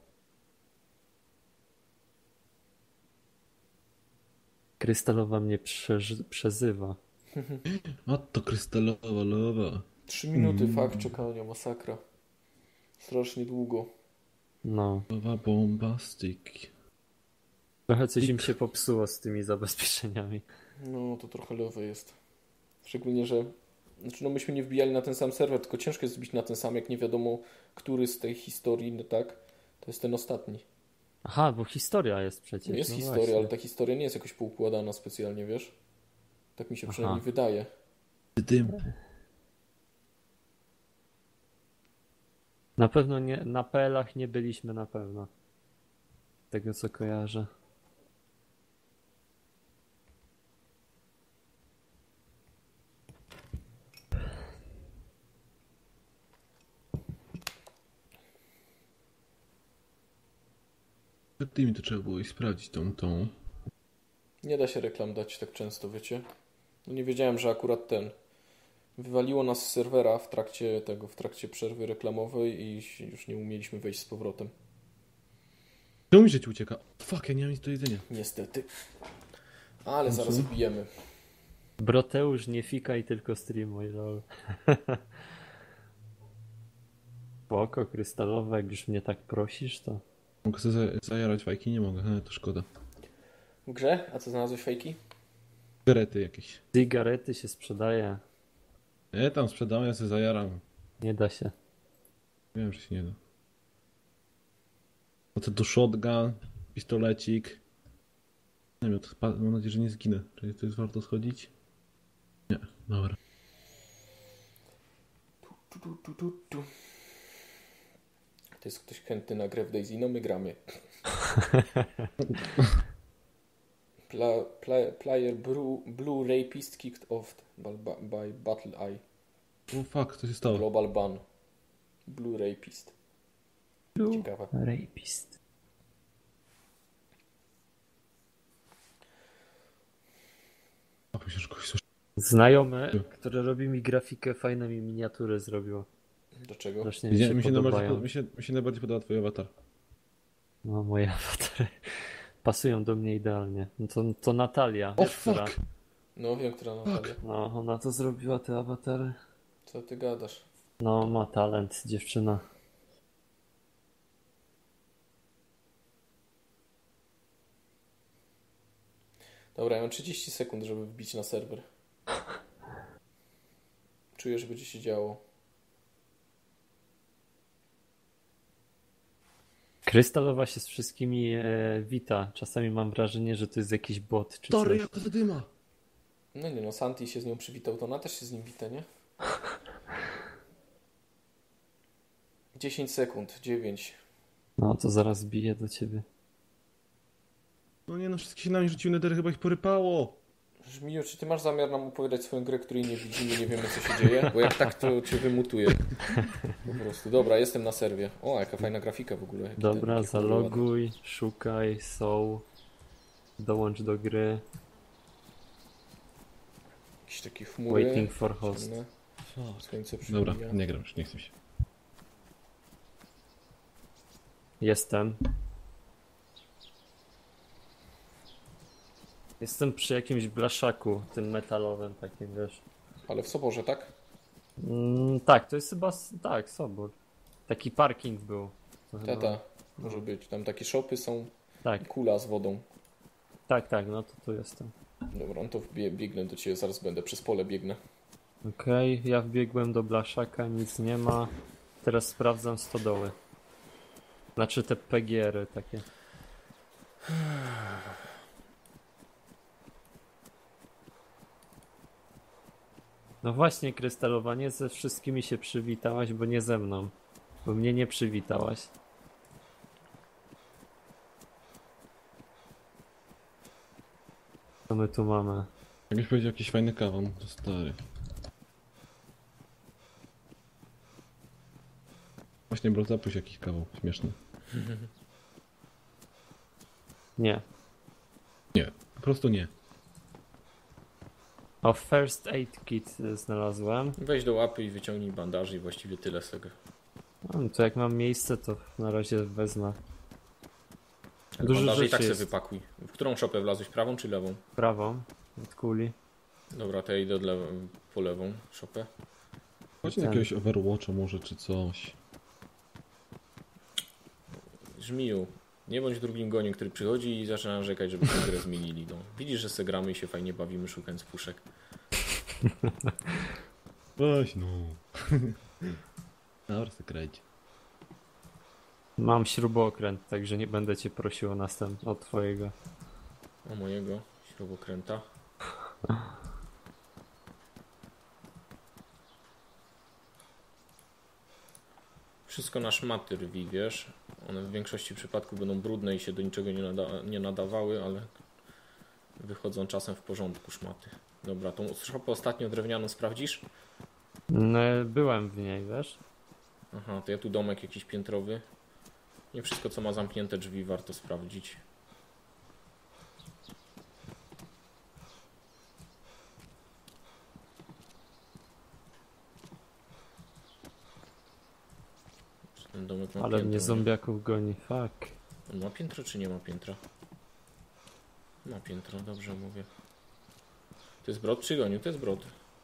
Krystalowa mnie przeży- przezywa. A to krystalowa lawa. Trzy minuty, Mm. fakt czekania, masakra. Strasznie długo. No, Lawa bombastic. trochę coś im się popsuło z tymi zabezpieczeniami. No, to trochę lewe jest. Szczególnie, że znaczy, no myśmy nie wbijali na ten sam serwer, tylko ciężko jest zbić na ten sam, jak nie wiadomo, który z tej historii, no tak, to jest ten ostatni. Aha, bo historia jest przecież. Jest no historia, właśnie. ale ta historia nie jest jakoś poukładana specjalnie, wiesz? Tak mi się Aha. przynajmniej wydaje. Dym. Na pewno nie, na P L-ach nie byliśmy na pewno. Z tego co kojarzę. Przed tymi to trzeba było i sprawdzić tą, tą. Nie da się reklam dać tak często, wiecie? No nie wiedziałem, że akurat ten wywaliło nas z serwera w trakcie tego, w trakcie przerwy reklamowej i już nie umieliśmy wejść z powrotem. Czemu mi życie ucieka? Fuck, ja nie mam nic do jedzenia. Niestety. Ale zaraz wbijemy. Broteusz, nie fikaj, tylko streamuj, lol. Spoko, krystalowe, jak już mnie tak prosisz, to... Mogę sobie za- zajarać fajki? Nie mogę, ale to szkoda. W grze? A co znalazłeś fejki? Garety jakieś. Cygarety się sprzedaje, Ja tam sprzedam, ja sobie zajaram. nie da się. Wiem, że się nie da. No to do shotgun, pistolecik. Nie wiem, to spa- mam nadzieję, że nie zginę. Czy to jest warto schodzić? Nie, dobra. Tu, tu, tu, tu, tu. To jest ktoś chętny na grę w Daisy? No my gramy. Pla, pla, player Blue, Blue Rapist kicked off by, by Battle Eye. O fuck, co się stało? Global ban. Blue Rapist. Ciekawe. Rapist. A myślę, że kogoś słyszę. Znajome, które robi mi grafikę, fajne mi miniatury zrobiło. Dlaczego? Strasznie mi Mi się się, mi, się najbardziej, podobają. po- mi, się, mi się najbardziej podoba twój awatar. No, moje awatary pasują do mnie idealnie. No to, to Natalia, O wiesz, która... fuck! No wiem, która Natalia. No, ona to zrobiła, te awatary. Co ty gadasz? No, ma talent, dziewczyna. Dobra, ja mam trzydzieści sekund, żeby wbić na serwer. Czuję, że będzie się działo. Krystalowa się z wszystkimi e, wita. Czasami mam wrażenie, że to jest jakiś bot czy Tory, coś. jak to dyma! No nie no, Santi się z nią przywitał, to ona też się z nim wita, nie? dziesięć sekund, dziewięć. No to zaraz biję do ciebie. No nie no, wszystkie się na mnie rzuciły, Nether chyba ich porypało. Żmiju, czy ty masz zamiar nam opowiadać swoją grę, której nie widzimy, nie wiemy co się dzieje? Bo jak tak, to cię wymutuje. Po prostu. Dobra, jestem na serwie. O, jaka fajna grafika w ogóle. Jaki Dobra, ten, jaki zaloguj, szukaj, są. Dołącz do gry. Jakieś takie chmury. Waiting for host. ciemne. Słońce przybija. Dobra, nie gram już, nie chcę się. Jestem. Jestem przy jakimś blaszaku, tym metalowym takim, wiesz. Ale w Soborze, tak? Mm, tak, to jest chyba, s- tak, Sobór. Taki parking był. To chyba- Tata, może być. Tam takie shopy są Tak, i kula z wodą. tak, tak, no to tu jestem. Dobra, no to wbie- biegnę do ciebie, zaraz będę. Przez pole biegnę. Okej, ja wbiegłem do blaszaka, nic nie ma. Teraz sprawdzam stodoły. Znaczy te P G R-y takie. No właśnie, krystalowanie, ze wszystkimi się przywitałaś, bo nie ze mną. Bo mnie nie przywitałaś. Co my tu mamy? Jakbyś powiedział jakiś fajny kawał, no to stary. Właśnie, bro, zapuść jakiś kawał, śmieszny. Nie. Nie, po prostu nie. O, first aid kit y, znalazłem. Weź do łapy i wyciągnij bandaży i właściwie tyle z tego. No, to jak mam miejsce, to na razie wezmę. Ale Dużo bandaże i rzeczy tak sobie jest. wypakuj. W którą szopę wlazłeś? Prawą czy lewą? Prawą od kuli. Dobra, to ja idę od lew- po lewą szopę. Chodź na Ten. jakiegoś Overwatcha może, czy coś. Żmiju, nie bądź drugim goniem, który przychodzi i zaczyna narzekać, żeby tę grę zmienili. No. Widzisz, że se gramy i się fajnie bawimy szukając puszek. Weź no. Dobra, se kręć. Mam śrubokręt, także nie będę cię prosił o następ od twojego. O mojego śrubokręta. Wszystko na szmaty rwi, wiesz. One w większości przypadków będą brudne i się do niczego nie, nada nie nadawały, ale wychodzą czasem w porządku szmaty. Dobra, tą szopę ostatnio drewnianą sprawdzisz? No, byłem w niej, wiesz? Aha, to ja tu domek jakiś piętrowy. Nie wszystko co ma zamknięte drzwi warto sprawdzić. Czy ten domek ma Ale piętro, mnie nie? zombiaków goni, fuck. On ma piętro czy nie ma piętra? Ma piętro, dobrze mówię. To jest brod przygonił, to jest brod.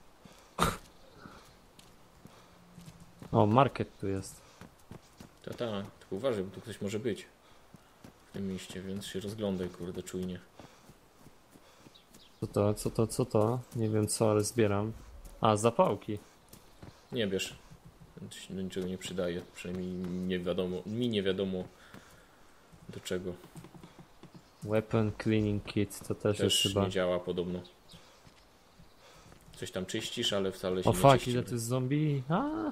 O, market tu jest. Ta, ta, tylko uważaj, bo tu ktoś może być w tym mieście, więc się rozglądaj, kurde, czujnie. Co to, co to, co to? Nie wiem co, ale zbieram. A, zapałki. Nie bierz. To się do niczego nie przydaje. Przynajmniej nie wiadomo, mi nie wiadomo do czego. Weapon cleaning kit, to też, Też jest chyba... nie działa podobno. Coś tam czyścisz, ale wcale się O nie fuck, czyści. ile tu jest zombie? A!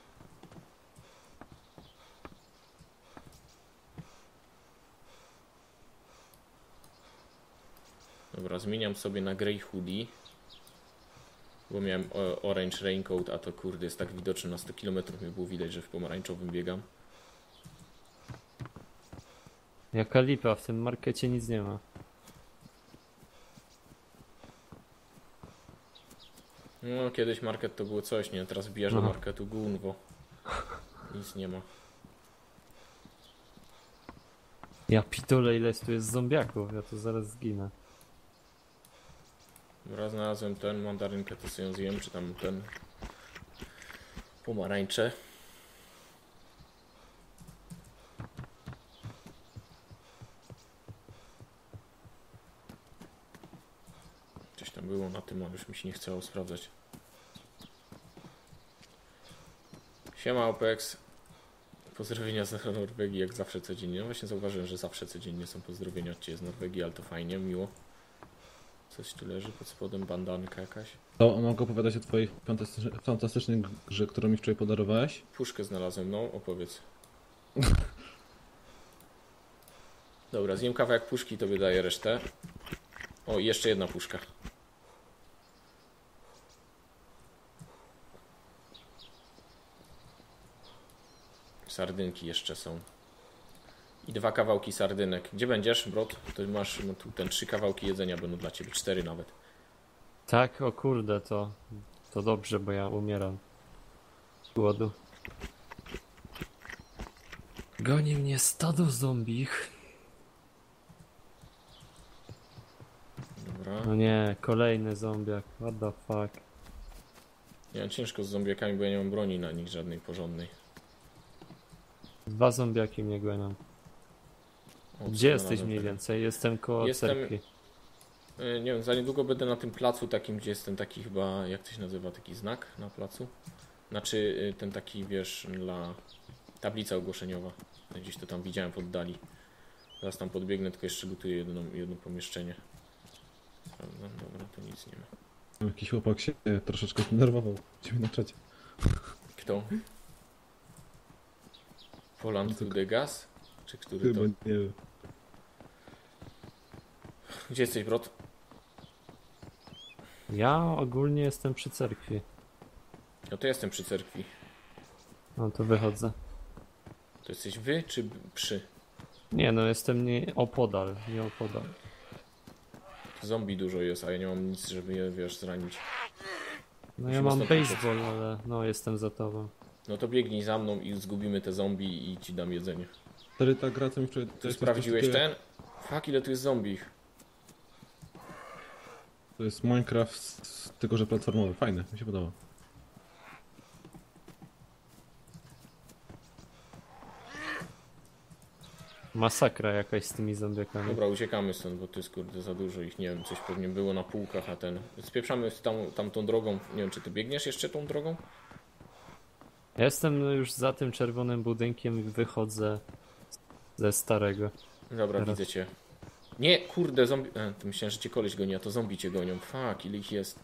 Dobra, zmieniam sobie na grey hoodie. Bo miałem o- orange raincoat, a to kurde jest tak widoczne na sto kilometrów. Mnie było widać, że w pomarańczowym biegam. Jaka lipa, w tym markecie nic nie ma. No, kiedyś market to było coś, nie? Teraz wbijasz do Aha. marketu gunwo. Nic nie ma. Ja pitole, ile tu jest zombiaków, ja tu zaraz zginę. Dobra, znalazłem ten mandarynkę, to sobie ją zjem, czy tam ten pomarańcze. Coś tam było na tym, ale już mi się nie chciało sprawdzać. Siema Opex. Pozdrowienia z Norwegii, jak zawsze codziennie. No właśnie zauważyłem, że zawsze codziennie są pozdrowienia od Ciebie z Norwegii, ale to fajnie, miło. Coś tu leży pod spodem, bandanka jakaś. To mogę opowiadać o twojej fantastycznej, fantastycznej grze, którą mi wczoraj podarowałeś? Puszkę znalazłem, no opowiedz. Dobra, zjem kawałek puszki, to wydaje resztę. O, i jeszcze jedna puszka. Sardynki jeszcze są. I dwa kawałki sardynek. Gdzie będziesz, Brod? To masz, no tu ten trzy kawałki jedzenia będą dla ciebie, cztery nawet. Tak, o kurde, to, to dobrze, bo ja umieram z głodu. Goni mnie stado zombich. Dobra. No nie, kolejny zombiak, what the fuck. Nie mam ciężko z zombiakami, bo ja nie mam broni na nich żadnej porządnej. Dwa zombiaki mnie gonią. O, Gdzie jesteś znalazłem mniej tego. więcej? Jestem koło Jestem- cerkwi. E, Nie wiem, za niedługo będę na tym placu takim, gdzie jest ten taki chyba, jak to się nazywa, taki znak na placu? Znaczy y, ten taki, wiesz, dla tablica ogłoszeniowa. Gdzieś to tam widziałem w oddali. Zaraz tam podbiegnę, tylko jeszcze gotuję jedno, jedno pomieszczenie. Dobra, dobra, to nic nie ma. Jakiś chłopak się e, troszeczkę zdenerwował. Ciebie na czacie. Kto? Poland to the gas? Czy który to? Chyba nie wiem. Gdzie jesteś, Brod? Ja ogólnie jestem przy cerkwi. No to jestem przy cerkwi. No to wychodzę. To jesteś wy, czy b- przy? Nie no, jestem nie opodal, nie opodal. Zombie dużo jest, a ja nie mam nic, żeby je, wiesz, zranić. No ja Musimy mam stąd baseball, ale no jestem za tobą. No to biegnij za mną i zgubimy te zombie i ci dam jedzenie. Stary, ta gra co mi wczoraj... to Ty jest sprawdziłeś coś takiego- ten? Fuck, ile tu jest zombie. To jest Minecraft, z- tylko że platformowy. Fajne, mi się podoba. Masakra jakaś z tymi zombiakami. Dobra, uciekamy stąd, bo to jest kurde za dużo ich, nie wiem, coś pewnie było na półkach, a ten... Spieprzamy tam, tamtą drogą, nie wiem, czy ty biegniesz jeszcze tą drogą? Ja jestem już za tym czerwonym budynkiem i wychodzę ze starego. Dobra, Teraz. widzę cię. Nie, kurde, zombie... E, to myślałem, że cię koleś goni, a to zombie cię gonią. Fuck, ile ich jest.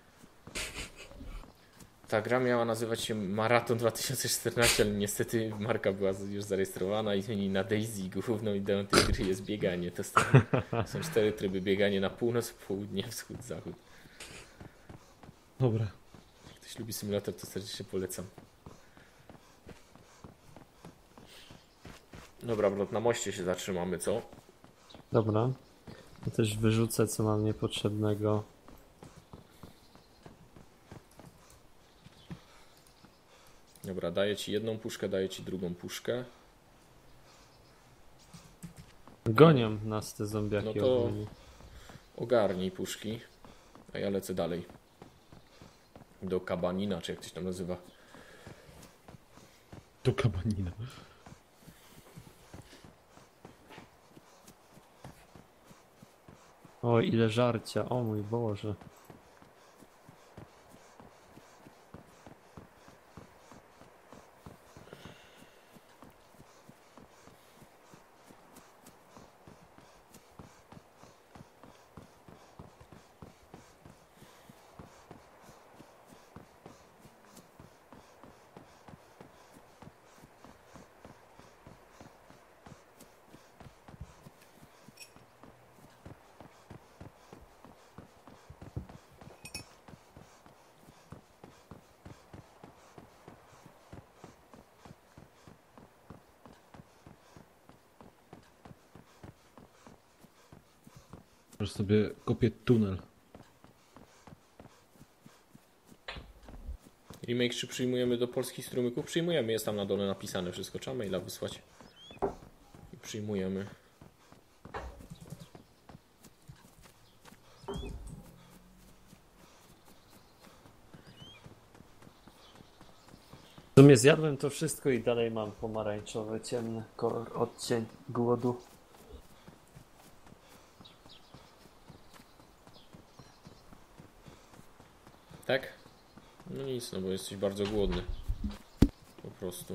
Ta gra miała nazywać się Maraton dwa tysiące czternaście, ale niestety marka była już zarejestrowana i zmienili na Daisy. Główną ideą tej gry jest bieganie. To są, są cztery tryby: bieganie na północ, południe, wschód, zachód. Dobra. Jak ktoś lubi symulator, to serdecznie polecam. Dobra, Brod, na moście się zatrzymamy, co? Dobra. Ja też wyrzucę co mam niepotrzebnego. Dobra, daję ci jedną puszkę, daję ci drugą puszkę. Gonią nas te zombiaki No to- ogólnie. Ogarnij puszki, a ja lecę dalej. Do Kabanina, czy jak to się tam nazywa. To kabanina. O, ile żarcia, o mój Boże. Może sobie kopię tunel. Remake czy przyjmujemy do polskich strumyków? Przyjmujemy, jest tam na dole napisane wszystko. Trzeba maila wysłać. I przyjmujemy. W sumie zjadłem to wszystko i dalej mam pomarańczowy, ciemny kolor, odcień głodu. Tak? No nic, no bo jesteś bardzo głodny. Po prostu.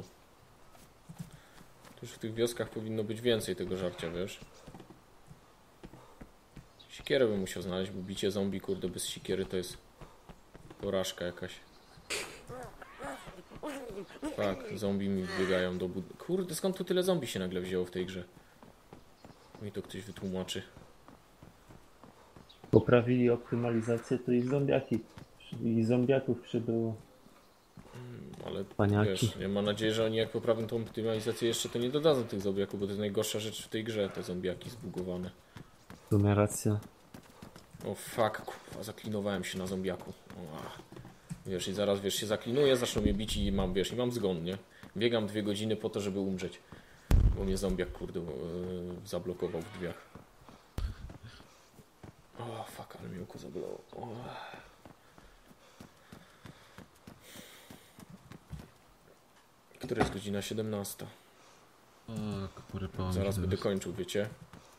To już w tych wioskach powinno być więcej tego żarcia, wiesz? Jakieś Siekierę bym musiał znaleźć, bo bicie zombie, kurde, bez siekiery to jest porażka jakaś. Tak, zombie mi biegają do bud... Kurde, skąd tu tyle zombie się nagle wzięło w tej grze? Mi to ktoś wytłumaczy. Poprawili optymalizację, to i zombiaki. I zombiaków przybyło. Ale Paniaki. wiesz, ja mam nadzieję, że oni jak poprawią tą optymalizację jeszcze, to nie dodadzą tych zombiaków, bo to jest najgorsza rzecz w tej grze, te zombiaki zbugowane. W sumie racja. O fuck, kurwa, zaklinowałem się na zombiaku. O, wiesz, i zaraz, wiesz, się zaklinuję, zaczną mnie bić i mam, wiesz, i mam zgon, nie? Biegam dwie godziny po to, żeby umrzeć. Bo mnie zombiak, kurde, yy, zablokował w drzwiach. O fuck, ale mnie oko zabolało. O. Która jest godzina siedemnasta? Tak, porypałem Zaraz się będę teraz. kończył, wiecie?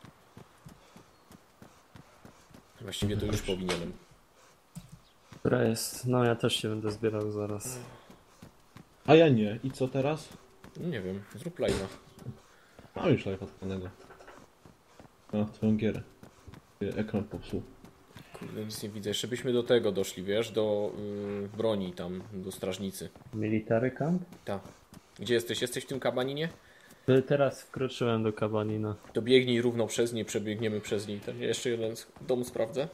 Właściwie to już powinienem. Która jest? No ja też się będę zbierał zaraz. A ja nie. I co teraz? No nie wiem, zrób live'a. Mam już live'a odpalonego. A, twoją gierę. Ekran popsuł. Kurde, nic nie widzę. Jeszcze byśmy do tego doszli, wiesz? Do yy, broni tam, do strażnicy. Military camp? Ta. Gdzie jesteś? Jesteś w tym kabaninie? Teraz wkroczyłem do kabanina. To biegnij równo przez nie, przebiegniemy przez nie. Ten jeszcze jeden dom sprawdzę.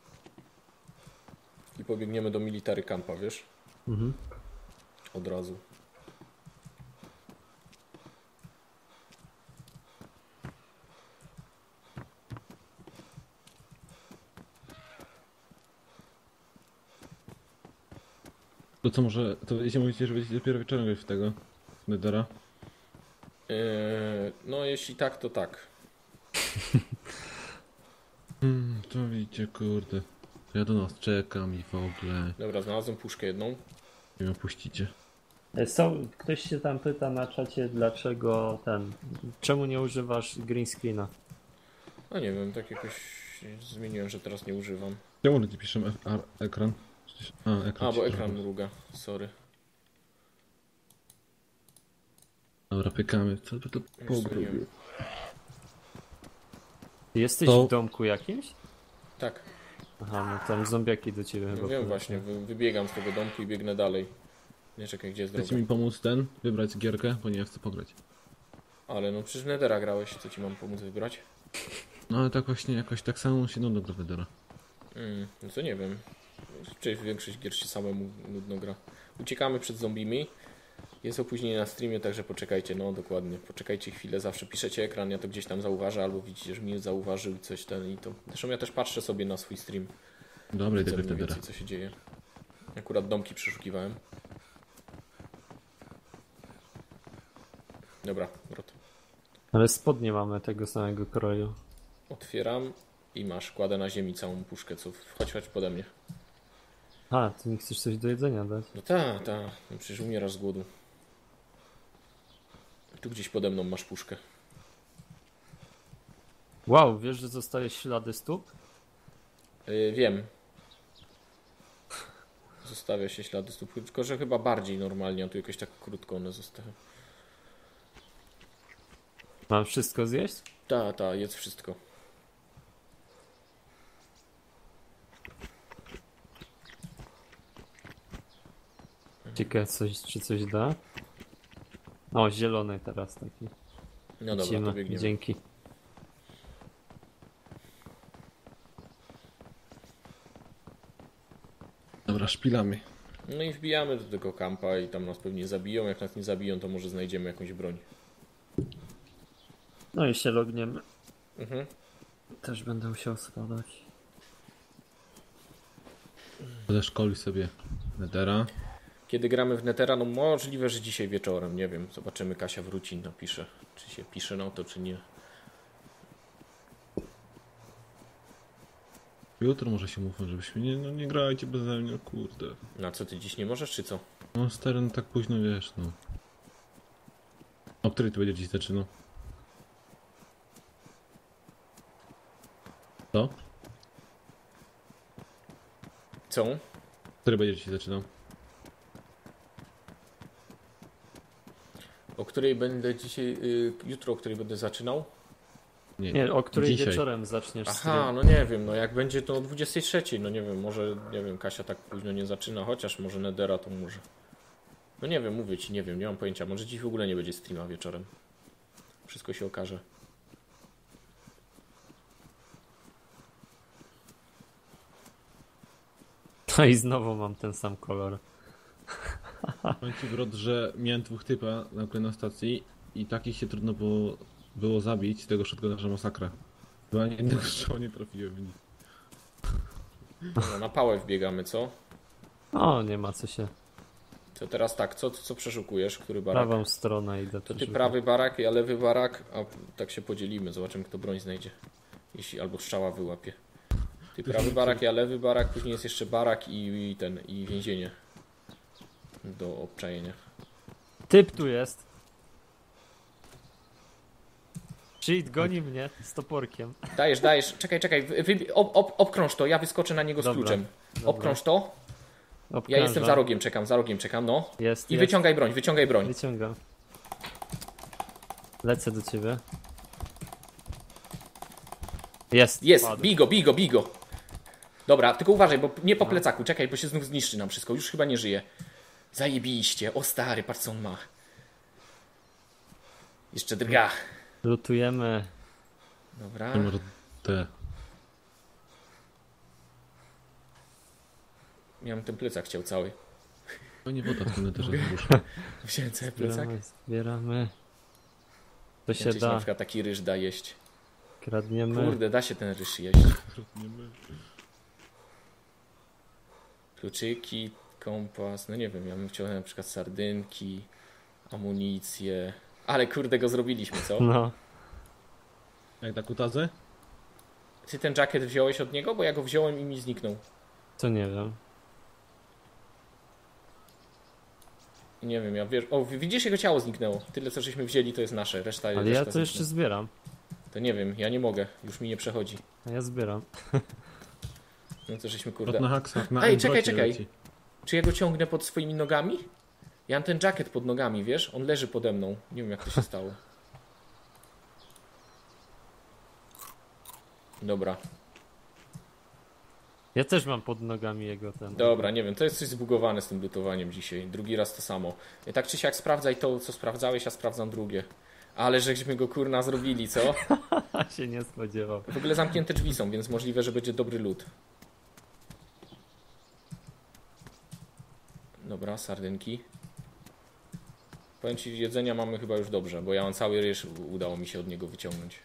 I pobiegniemy do military campa, wiesz? Mhm. Od razu. To co, może... To jeśli mówicie, że będziecie dopiero wieczorem grać w tego... Nedera? Yy, no jeśli tak, to tak. Hmm, to widzicie, kurde. Ja do nas czekam i w ogóle... Dobra, znalazłem puszkę jedną. Nie mnie puścicie. E, Są, ktoś się tam pyta na czacie, dlaczego ten. Czemu nie używasz green screena? No nie wiem, tak jakoś zmieniłem, że teraz nie używam. Czemu ludzie piszą F R ekran? A, ekran. A, bo ci ekran zrobił. mruga. Sorry. Dobra, pykamy. Co by to Już pogrubił? zmieniłem. Jesteś To- w domku jakimś? Tak. Aha, no tam zombiaki do ciebie No chyba. wiem poleciały. właśnie, wy, wybiegam z tego domku i biegnę dalej. Nie czekaj, gdzie jest droga. Chcecie mi pomóc ten? Wybrać gierkę? Bo nie chcę pograć. Ale no przecież w Nethera grałeś, co ci mam pomóc wybrać? No ale tak właśnie jakoś tak samo się nudno gra w Nedera. Mm, no to nie wiem. Przecież większość gier się samemu nudno gra. Uciekamy przed zombimi. Jest opóźnienie na streamie, także poczekajcie, no dokładnie. Poczekajcie chwilę, zawsze piszecie ekran, ja to gdzieś tam zauważę, albo widzicie, że mnie zauważył i coś ten i to. Zresztą ja też patrzę sobie na swój stream. Dobra, idę Widzę w mniej Nedera. więcej, co się dzieje. Akurat domki przeszukiwałem. Dobra, wrot. Ale spodnie mamy tego samego kroju. Otwieram i masz, kładę na ziemi całą puszkę, co chodź, chodź pode mnie. A, ty mi chcesz coś do jedzenia dać? No ta, ta, no przecież umierasz z głodu. Tu gdzieś pode mną masz puszkę. Wow, wiesz, że zostaje ślady stóp? Yy, wiem. Zostawia się ślady stóp, tylko że chyba bardziej normalnie, a tu jakoś tak krótko one zostały. Mam wszystko zjeść? Ta, ta, jedz wszystko. Ciekawe, coś, czy coś da? O, zielony teraz taki. No dobra, Lecimy. to biegniemy. Dzięki. Dobra, szpilamy. No i wbijamy do tego kampa i tam nas pewnie zabiją. Jak nas nie zabiją, to może znajdziemy jakąś broń. No i się logniemy. Mhm. Też będę musiał spadać. Będę szkolić sobie Nedera. Kiedy gramy w Nethera? No możliwe, że dzisiaj wieczorem, nie wiem. Zobaczymy, Kasia wróci, napisze. Czy się pisze na to, czy nie. Jutro może się mówmy, żebyśmy nie, no nie grajcie beze mnie, kurde. Na co, ty dziś nie możesz, czy co? No stary, no tak późno wiesz, no. O której ty będzie dziś zaczynał? Co? Co? Który będzie dzisiaj zaczynał? O której będę dzisiaj, y, jutro, o której będę zaczynał? Nie, o której dzisiaj. wieczorem zaczniesz Aha, stream? no nie wiem, no jak będzie to o dwudziestej trzeciej, no nie wiem, może, nie wiem, Kasia tak późno nie zaczyna, chociaż może Nedera to może. No nie wiem, mówię ci, nie wiem, nie mam pojęcia, może dziś w ogóle nie będzie streama wieczorem. Wszystko się okaże. No i znowu mam ten sam kolor. Powiem ci, Brod, że miałem dwóch typa na na stacji i takich się trudno było, było zabić z tego shotguna, że masakra. Chyba ani jednego strzału nie trafiłem w nich. No, na pałę wbiegamy, co? O, nie ma co się. To teraz tak, co, co przeszukujesz, który barak? Prawą stronę idę. To ty przeszukać. prawy barak, ja lewy barak, a tak się podzielimy, zobaczymy kto broń znajdzie. Jeśli albo strzała wyłapie. Ty prawy barak, ja lewy barak, później jest jeszcze barak i, i ten, i więzienie. Do obczajenia. Typ tu jest. Cheat goni mnie z toporkiem. Dajesz, dajesz, czekaj, czekaj, wy, wy, ob, ob, obkrąż to, ja wyskoczę na niego z Dobra, kluczem. dobra. Obkrąż to, ja Obkrążam. jestem za rogiem, czekam, za rogiem czekam, no. Jest, I jest. wyciągaj broń, wyciągaj broń. Wyciągam. Lecę do ciebie. Jest. Jest, padł. bij go, bij go, bij go. Dobra, tylko uważaj, bo nie po plecaku, czekaj, bo się znów zniszczy nam wszystko, już chyba nie żyje. Zajebiście, o stary, patrz co on ma. Jeszcze drga. Lutujemy. Dobra. Numer D. Miałem ten plecak chciał cały. To nie woda w tym też ruszy. Wziąłem cały plecak. Zbieramy, zbieramy. To się Gdzieś na da. przykład taki ryż da jeść. Kradniemy. Kurde, da się ten ryż jeść. Kluczyki, kompas, no nie wiem, ja bym chciał na przykład sardynki, amunicję. Ale kurde go zrobiliśmy, co? No. Jak tak utazę? Ty ten jacket wziąłeś od niego? Bo ja go wziąłem i mi zniknął. To nie wiem. Nie wiem, ja wiesz. O, widzisz, jego ciało zniknęło. Tyle co żeśmy wzięli, to jest nasze. Reszta Ale reszta ja to jeszcze zniknęła. zbieram. To nie wiem, ja nie mogę. Już mi nie przechodzi. A ja zbieram. No to żeśmy Brod kurde. na haksach, na Ej, Androidzie czekaj, czekaj. leci. Czy ja go ciągnę pod swoimi nogami? Ja mam ten jacket pod nogami, wiesz? On leży pode mną. Nie wiem jak to się stało. Dobra. Ja też mam pod nogami jego ten. Dobra, nie wiem, to jest coś zbugowane z tym lutowaniem dzisiaj. Drugi raz to samo. Tak czy siak sprawdzaj to, co sprawdzałeś, ja sprawdzam drugie. Ale żeśmy go kurna zrobili, co? się nie spodziewał. W ogóle zamknięte drzwi są, więc możliwe, że będzie dobry lód. Dobra, sardynki. Powiem ci, jedzenia mamy chyba już dobrze, bo ja mam cały ryż, udało mi się od niego wyciągnąć.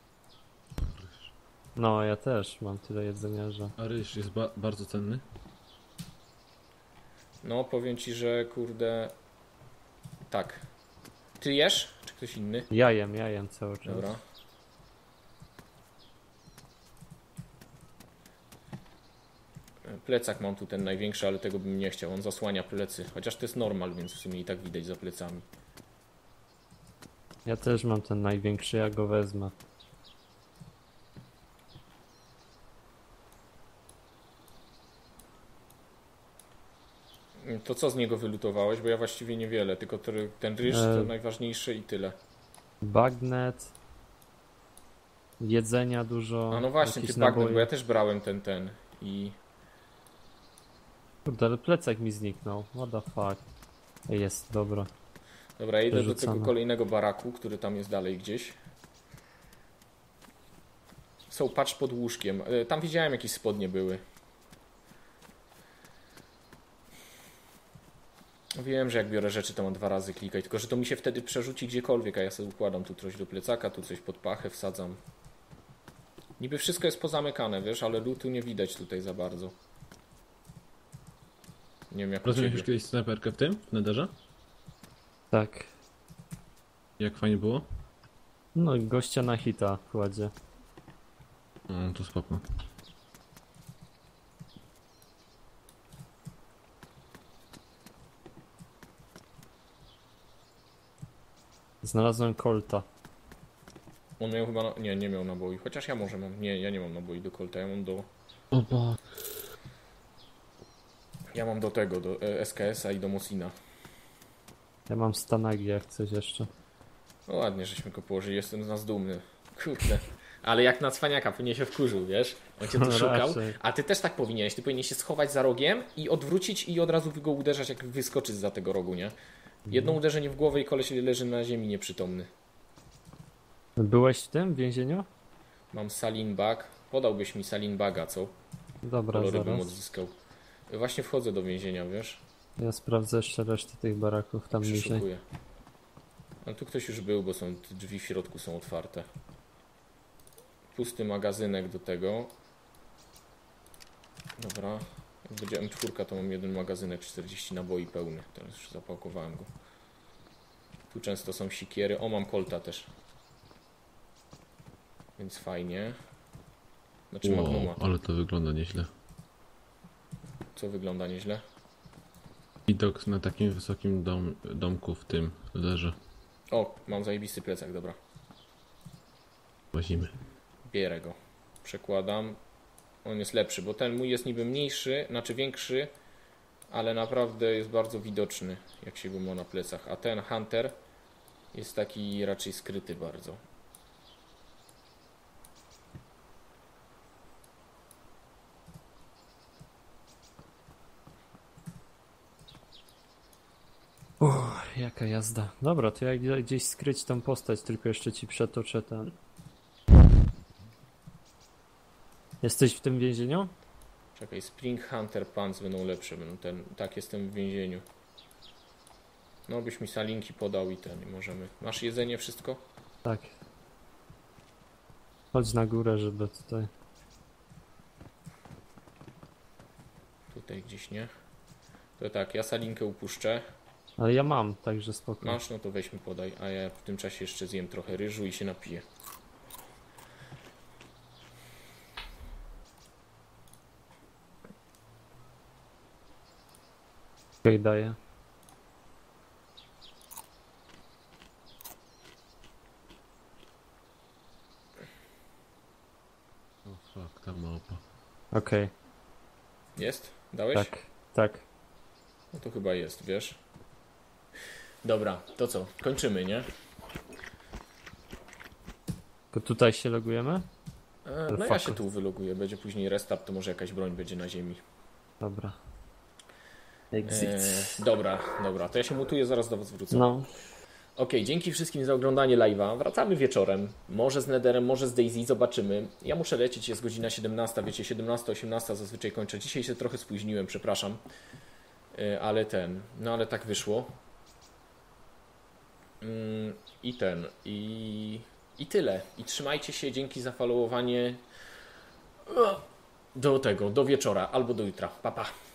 No, ja też mam tyle jedzenia, że... A ryż jest ba bardzo cenny. No, powiem ci, że kurde... Tak. Ty jesz? Czy ktoś inny? Ja jem, ja jem cały czas. Dobra. Plecak mam tu ten największy, ale tego bym nie chciał. On zasłania plecy. Chociaż to jest normal, więc w sumie i tak widać za plecami. Ja też mam ten największy, ja go wezmę. To co z niego wylutowałeś? Bo ja właściwie niewiele, tylko ten, ten ryż to E... najważniejsze i tyle. Bagnet. Jedzenia dużo. A no właśnie, jakieś ty bagnet, naboje. bo ja też brałem ten, ten i... Kurde, ale plecak mi zniknął. What the fuck. Jest, dobra. Dobra, idę do Wyrzucamy. tego kolejnego baraku, który tam jest dalej gdzieś. Są, patrz pod łóżkiem. E, Tam widziałem jakieś spodnie były. Wiem, że jak biorę rzeczy, to mam dwa razy klikać, tylko że to mi się wtedy przerzuci gdziekolwiek, a ja sobie układam tu coś do plecaka, tu coś pod pachę wsadzam. Niby wszystko jest pozamykane, wiesz, ale lutu nie widać tutaj za bardzo. Nie wiem jak u Rozumiesz ciebie. już kiedyś snajperkę w tym? W Netherze? Tak. Jak fajnie było? No, gościa na hita kładzie. No to spoko. Znalazłem kolta. On miał chyba, na... nie, nie miał naboi, chociaż ja może mam, nie, ja nie mam naboi do Colta, ja mam do, Oba. ja mam do tego, do e, S K S-a i do Mosina. Ja mam Stanagi, jak coś jeszcze. No ładnie, żeśmy go położyli, jestem z nas dumny. Kurde, Ale jak na cwaniaka pewnie się wkurzył, wiesz? On cię tu szukał. Raczej. A ty też tak powinieneś. Ty powinieneś się schować za rogiem i odwrócić i od razu go uderzać, jak wyskoczysz za tego rogu, nie? Jedno uderzenie w głowę i koleś leży na ziemi nieprzytomny. Byłeś w tym więzieniu? Mam salinbag. Podałbyś mi salinbaga, co? Dobra, Kolory bym zaraz. odzyskał. Właśnie wchodzę do więzienia, wiesz? Ja sprawdzę jeszcze resztę tych baraków tam niżej. Przeszukuję. Ale tu ktoś już był, bo są te drzwi w środku są otwarte. Pusty magazynek do tego. Dobra. Jak będzie M cztery, to mam jeden magazynek, czterdzieści naboi pełny. Teraz już zapakowałem go. Tu często są sikiery. O, mam kolta też. Więc fajnie. Znaczy Wow, magnuma. ale to wygląda nieźle. Co wygląda nieźle? Widok na takim wysokim dom, domku w tym leży. O, mam zajebisty plecak, dobra. Łazimy. Bierę go. Przekładam. On jest lepszy, bo ten mój jest niby mniejszy, znaczy większy, ale naprawdę jest bardzo widoczny, jak się go ma na plecach. A ten Hunter jest taki raczej skryty bardzo. Uff, jaka jazda. Dobra, to ja idę gdzieś skryć tą postać, tylko jeszcze ci przetoczę ten. Jesteś w tym więzieniu? Czekaj, Spring Hunter Pants będą lepsze. Będą ten, tak, jestem w więzieniu. No, byś mi salinki podał i ten, i możemy. Masz jedzenie, wszystko? Tak. Chodź na górę, żeby tutaj... Tutaj gdzieś, nie? To tak, ja salinkę upuszczę. Ale ja mam, także spoko. Masz, no to weź mi podaj, a ja w tym czasie jeszcze zjem trochę ryżu i się napiję. Okej, daję. O fuck, ta małpa. Okej, Jest? Dałeś? tak, tak. No to chyba jest, wiesz? Dobra, to co? Kończymy, nie? To tutaj się logujemy? E, no ja się tu wyloguję, będzie później restart, to może jakaś broń będzie na ziemi. Dobra. E, dobra, dobra, to ja się mutuję, zaraz do was wrócę. No, Okej, dzięki wszystkim za oglądanie live'a. Wracamy wieczorem. Może z Netherem, może z Daisy, zobaczymy. Ja muszę lecieć, jest godzina siedemnasta, wiecie, siedemnasta, osiemnasta zazwyczaj kończę. Dzisiaj się trochę spóźniłem, przepraszam. Yy, ale ten, no ale tak wyszło. Yy, I ten, i, i tyle. I trzymajcie się, dzięki za followowanie. Do tego, do wieczora albo do jutra. Pa, pa.